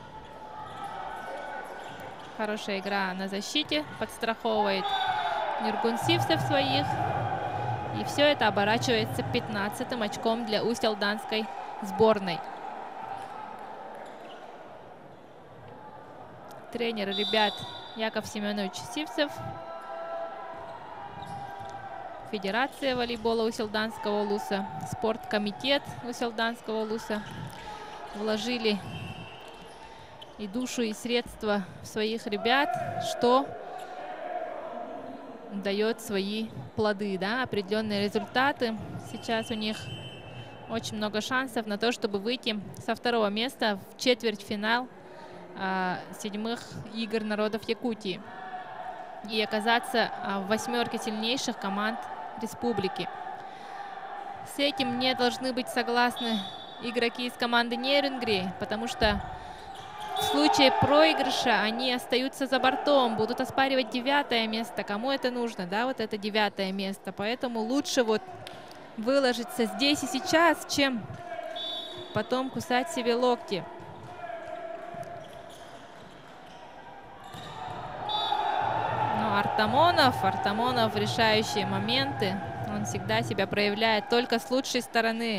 Хорошая игра на защите. Подстраховывает Нургун Сивцев своих. И все это оборачивается 15-м очком для Усть-Алданской сборной. Тренер ребят Яков Семенович Сивцев. Федерация волейбола Усть-Алданского Улуса, спорткомитет Усть-Алданского Улуса вложили и душу, и средства в своих ребят, что дает свои плоды, да, определенные результаты. Сейчас у них очень много шансов на то, чтобы выйти со второго места в четвертьфинал седьмых игр народов Якутии и оказаться в восьмерке сильнейших команд республики. С этим не должны быть согласны игроки из команды Нерюнгри, потому что в случае проигрыша они остаются за бортом, будут оспаривать 9-е место. Кому это нужно, да, вот это 9-е место. Поэтому лучше вот выложиться здесь и сейчас, чем потом кусать себе локти. Артамонов в решающие моменты. Он всегда себя проявляет только с лучшей стороны.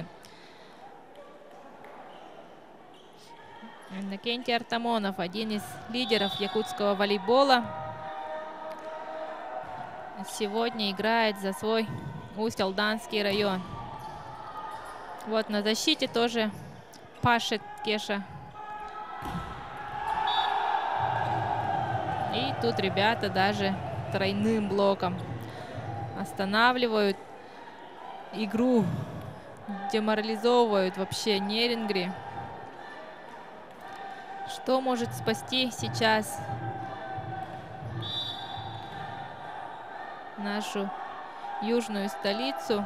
Иннокентий Артамонов, один из лидеров якутского волейбола, сегодня играет за свой Усть-Алданский район. Вот на защите тоже пашет Кеша. И тут ребята даже тройным блоком останавливают игру, деморализовывают вообще Нерюнгри. Что может спасти сейчас нашу южную столицу?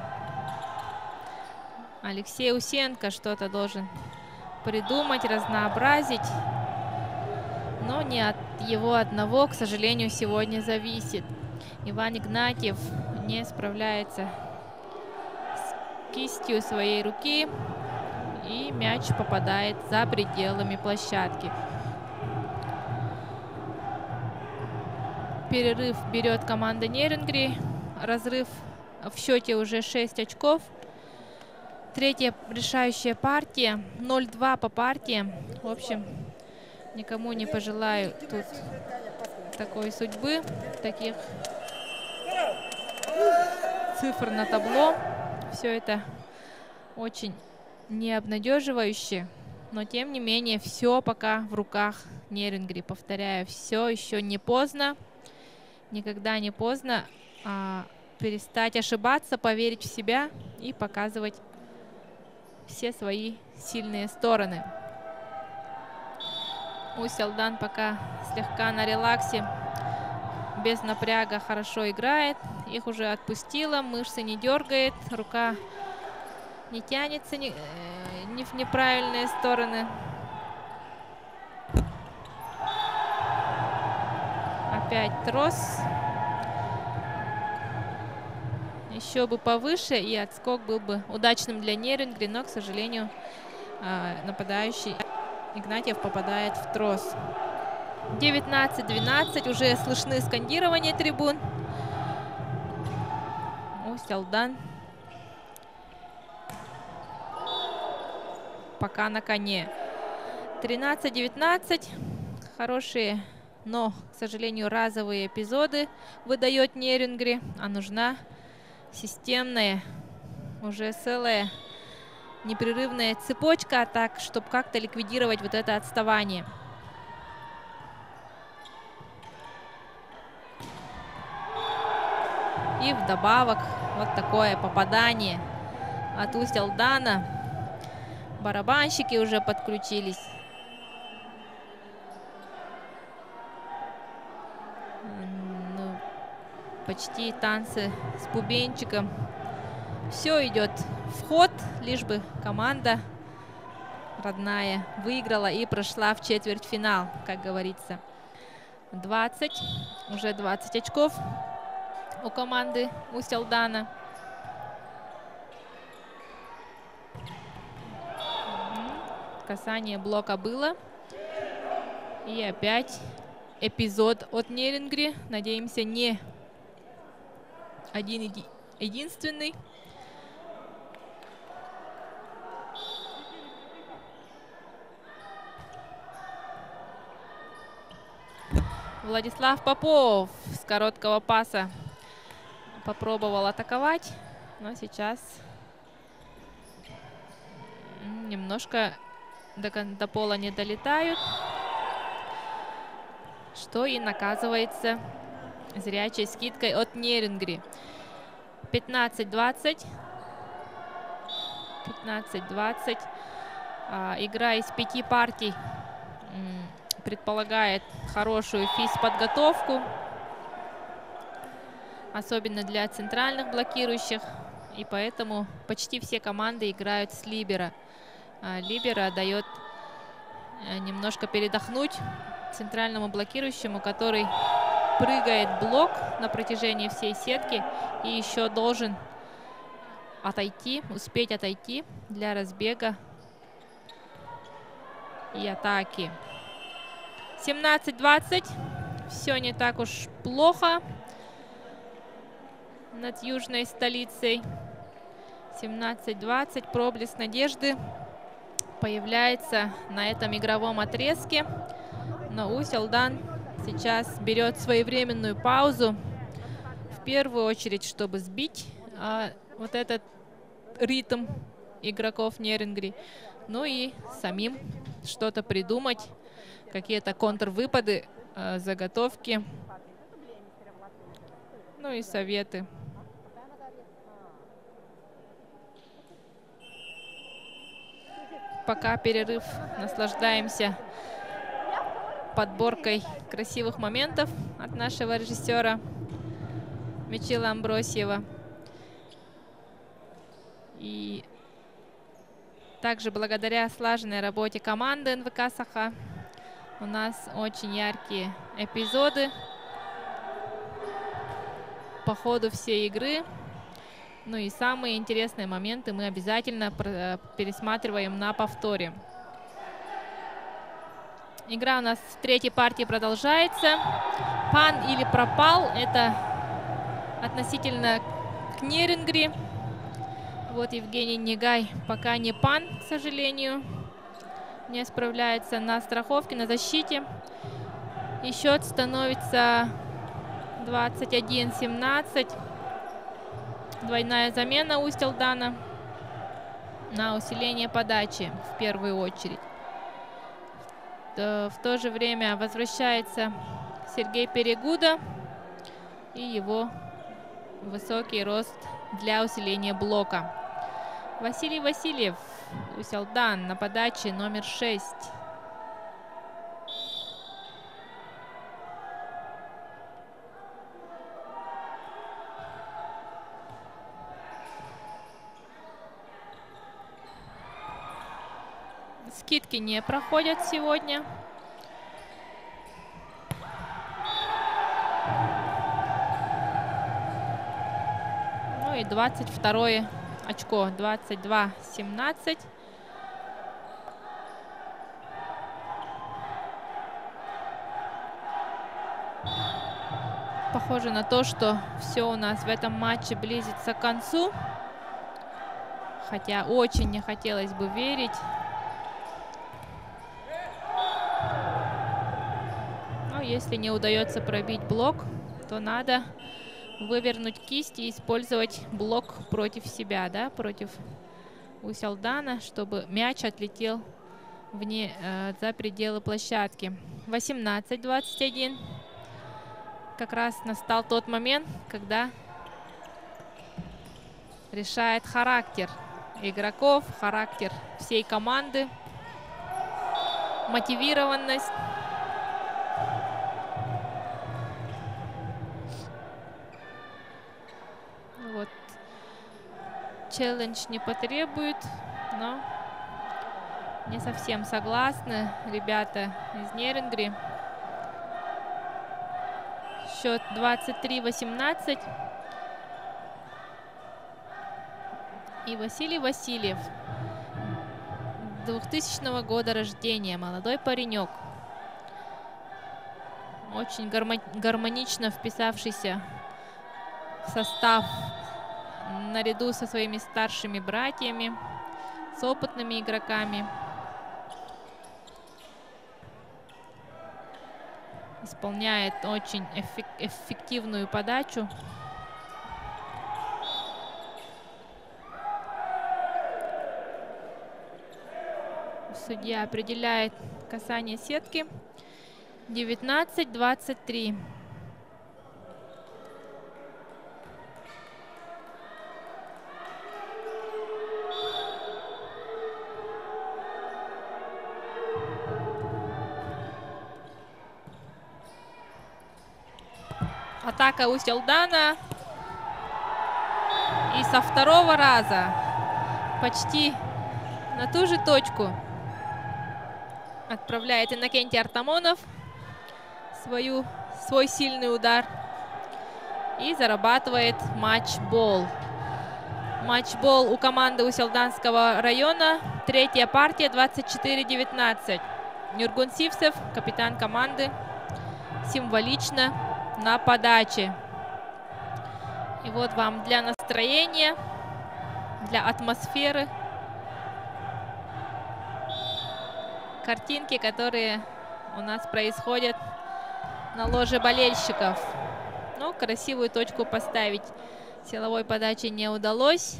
Алексей Усенко что-то должен придумать, разнообразить. Но не от его одного, к сожалению, сегодня зависит. Иван Игнатьев не справляется с кистью своей руки, и мяч попадает за пределами площадки. Перерыв берет команда Нерюнгри. Разрыв в счете уже 6 очков. Третья решающая партия. 0-2 по партиям. В общем, никому не пожелаю тут такой судьбы, таких цифр на табло. Все это очень необнадеживающе, но тем не менее все пока в руках Нерюнгри. Повторяю, все еще не поздно, никогда не поздно перестать ошибаться, поверить в себя и показывать все свои сильные стороны. Устьялдан пока слегка на релаксе, без напряга хорошо играет. Их уже отпустила, мышцы не дергает, рука не тянется ни в неправильные стороны. Опять трос. Еще бы повыше, и отскок был бы удачным для Нерюнгри, но, к сожалению, нападающий Игнатьев попадает в трос. 19-12, уже слышны скандирования трибун. Устьялдан пока на коне. 13-19. Хорошие, но, к сожалению, разовые эпизоды выдает Нерюнгри, а нужна системная, уже целая непрерывная цепочка атак, чтобы как-то ликвидировать вот это отставание. И вдобавок вот такое попадание от Устьялдана. Барабанщики уже подключились. Ну, почти танцы с бубенчиком. Все идет в ход, лишь бы команда родная выиграла и прошла в четвертьфинал, как говорится. 20, уже 20 очков у команды Устьялдана. Касание блока было. И опять эпизод от Нерюнгри. Надеемся, не единственный. Владислав Попов с короткого паса попробовал атаковать, но сейчас немножко до пола не долетают, что и наказывается зрячей скидкой от Нерюнгри. 15-20. 15-20. Игра из 5 партий предполагает хорошую физподготовку, особенно для центральных блокирующих, и поэтому почти все команды играют с либеро. Либеро дает немножко передохнуть центральному блокирующему, который прыгает блок на протяжении всей сетки и еще должен отойти, успеть отойти для разбега и атаки. 17-20. Все не так уж плохо над южной столицей. 17-20. Проблеск надежды появляется на этом игровом отрезке. Но Устьялдан сейчас берет своевременную паузу. В первую очередь, чтобы сбить вот этот ритм игроков Нерюнгри. Ну и самим что-то придумать. Какие-то контрвыпады, заготовки. Ну и советы. Пока перерыв, наслаждаемся подборкой красивых моментов от нашего режиссера Мичила Амбросьева. И также благодаря слаженной работе команды НВК Саха у нас очень яркие эпизоды по ходу всей игры. Ну и самые интересные моменты мы обязательно пересматриваем на повторе. Игра у нас в третьей партии продолжается. Пан или пропал — это относительно к Нерюнгри. Вот Евгений Негай пока не пан, к сожалению. Не справляется на страховке, на защите. И счет становится 21-17. Двойная замена Устюлдана на усиление подачи в первую очередь. В то же время возвращается Сергей Перегуда и его высокий рост для усиления блока. Василий Васильев, Устюлдан на подаче номер 6. Скидки не проходят сегодня. Ну и 22-е очко, 22-17. Похоже на то, что все у нас в этом матче близится к концу. Хотя очень не хотелось бы верить. Но если не удается пробить блок, то надо вывернуть кисть и использовать блок против себя, да, против Устюлдана, чтобы мяч отлетел вне, за пределы площадки. 18-21. Как раз настал тот момент, когда решает характер игроков, характер всей команды, мотивированность. Вот. Челлендж не потребует, но не совсем согласны ребята из Нерюнгри. Счет 23-18. И Василий Васильев, 2000 года рождения, молодой паренек, очень гармонично вписавшийся в состав наряду со своими старшими братьями, с опытными игроками. Исполняет очень эффективную подачу. Судья определяет касание сетки. 19-23. Атака Устюлдана. И со второго раза почти на ту же точку отправляет Иннокентий Артамонов свой сильный удар и зарабатывает матчбол. Матчбол у команды Устюлданского района. Третья партия, 24-19. Нюргун Сивцев, капитан команды, символично на подаче. И вот вам для настроения, для атмосферы картинки, которые у нас происходят на ложе болельщиков. Но красивую точку поставить силовой подачи не удалось.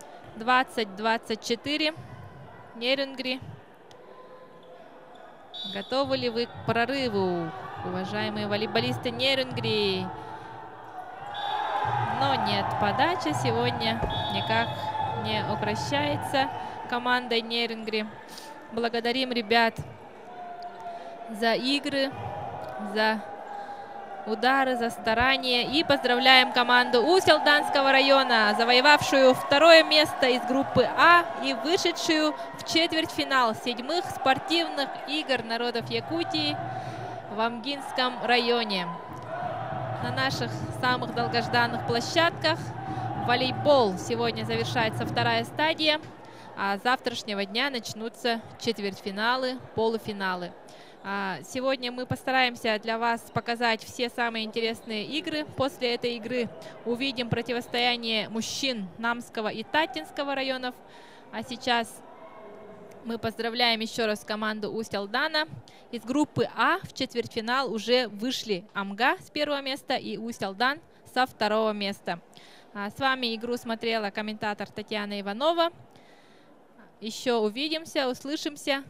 20-24. Нерюнгри. Готовы ли вы к прорыву, уважаемые волейболисты Нерюнгри? Но нет, подача сегодня никак не укращается командой Нерюнгри. Благодарим ребят за игры, за удары, за старания. И поздравляем команду Устюлданского района, завоевавшую второе место из группы А и вышедшую в четвертьфинал 7-х спортивных игр народов Якутии в Амгинском районе. На наших самых долгожданных площадках волейбол. Сегодня завершается вторая стадия, а с завтрашнего дня начнутся четвертьфиналы, полуфиналы. Сегодня мы постараемся для вас показать все самые интересные игры. После этой игры увидим противостояние мужчин Намского и Татинского районов. А сейчас мы поздравляем еще раз команду Усть-Алдана. Из группы А в четвертьфинал уже вышли Амга с первого места и Усть-Алдан со второго места. С вами игру смотрела комментатор Татьяна Иванова. Еще увидимся, услышимся.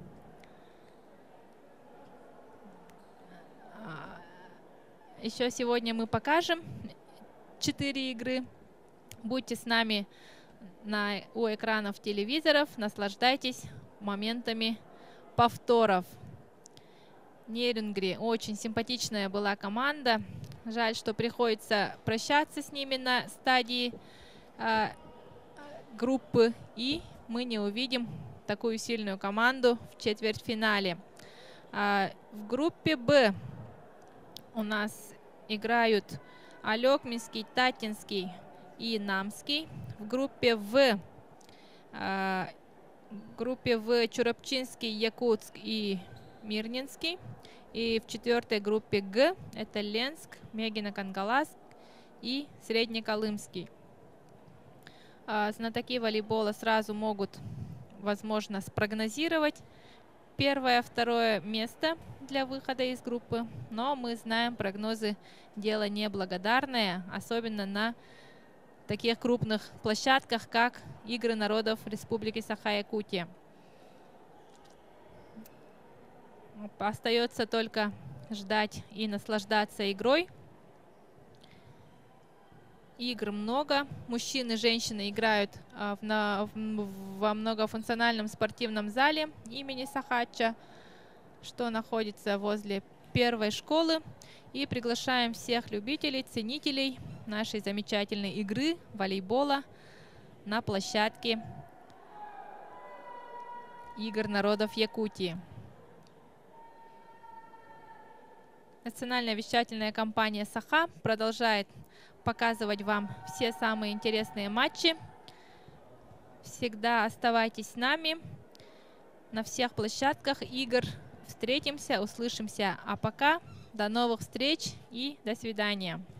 Еще сегодня мы покажем 4 игры. Будьте с нами у экранов телевизоров, наслаждайтесь моментами повторов. Нерюнгри очень симпатичная была команда. Жаль, что приходится прощаться с ними на стадии группы, и мы не увидим такую сильную команду в четвертьфинале. В группе Б у нас играют Алекминский, Татинский и Намский. В группе В Чурапчинский, Якутск и Мирнинский. И в четвертой группе Г это Ленск, Мегино-Кангаласк и Среднеколымский. Знатоки волейбола сразу могут, возможно, спрогнозировать первое, второе место для выхода из группы. Но мы знаем, прогнозы дело неблагодарное, особенно на таких крупных площадках, как Игры народов Республики Саха-Якутия. Остается только ждать и наслаждаться игрой. Игр много. Мужчины и женщины играют во многофункциональном спортивном зале имени Сахача, что находится возле первой школы. И приглашаем всех любителей, ценителей нашей замечательной игры волейбола на площадке Игр народов Якутии. Национальная вещательная компания «Саха» продолжает показывать вам все самые интересные матчи. Всегда оставайтесь с нами на всех площадках игр. Встретимся, услышимся. А пока до новых встреч и до свидания.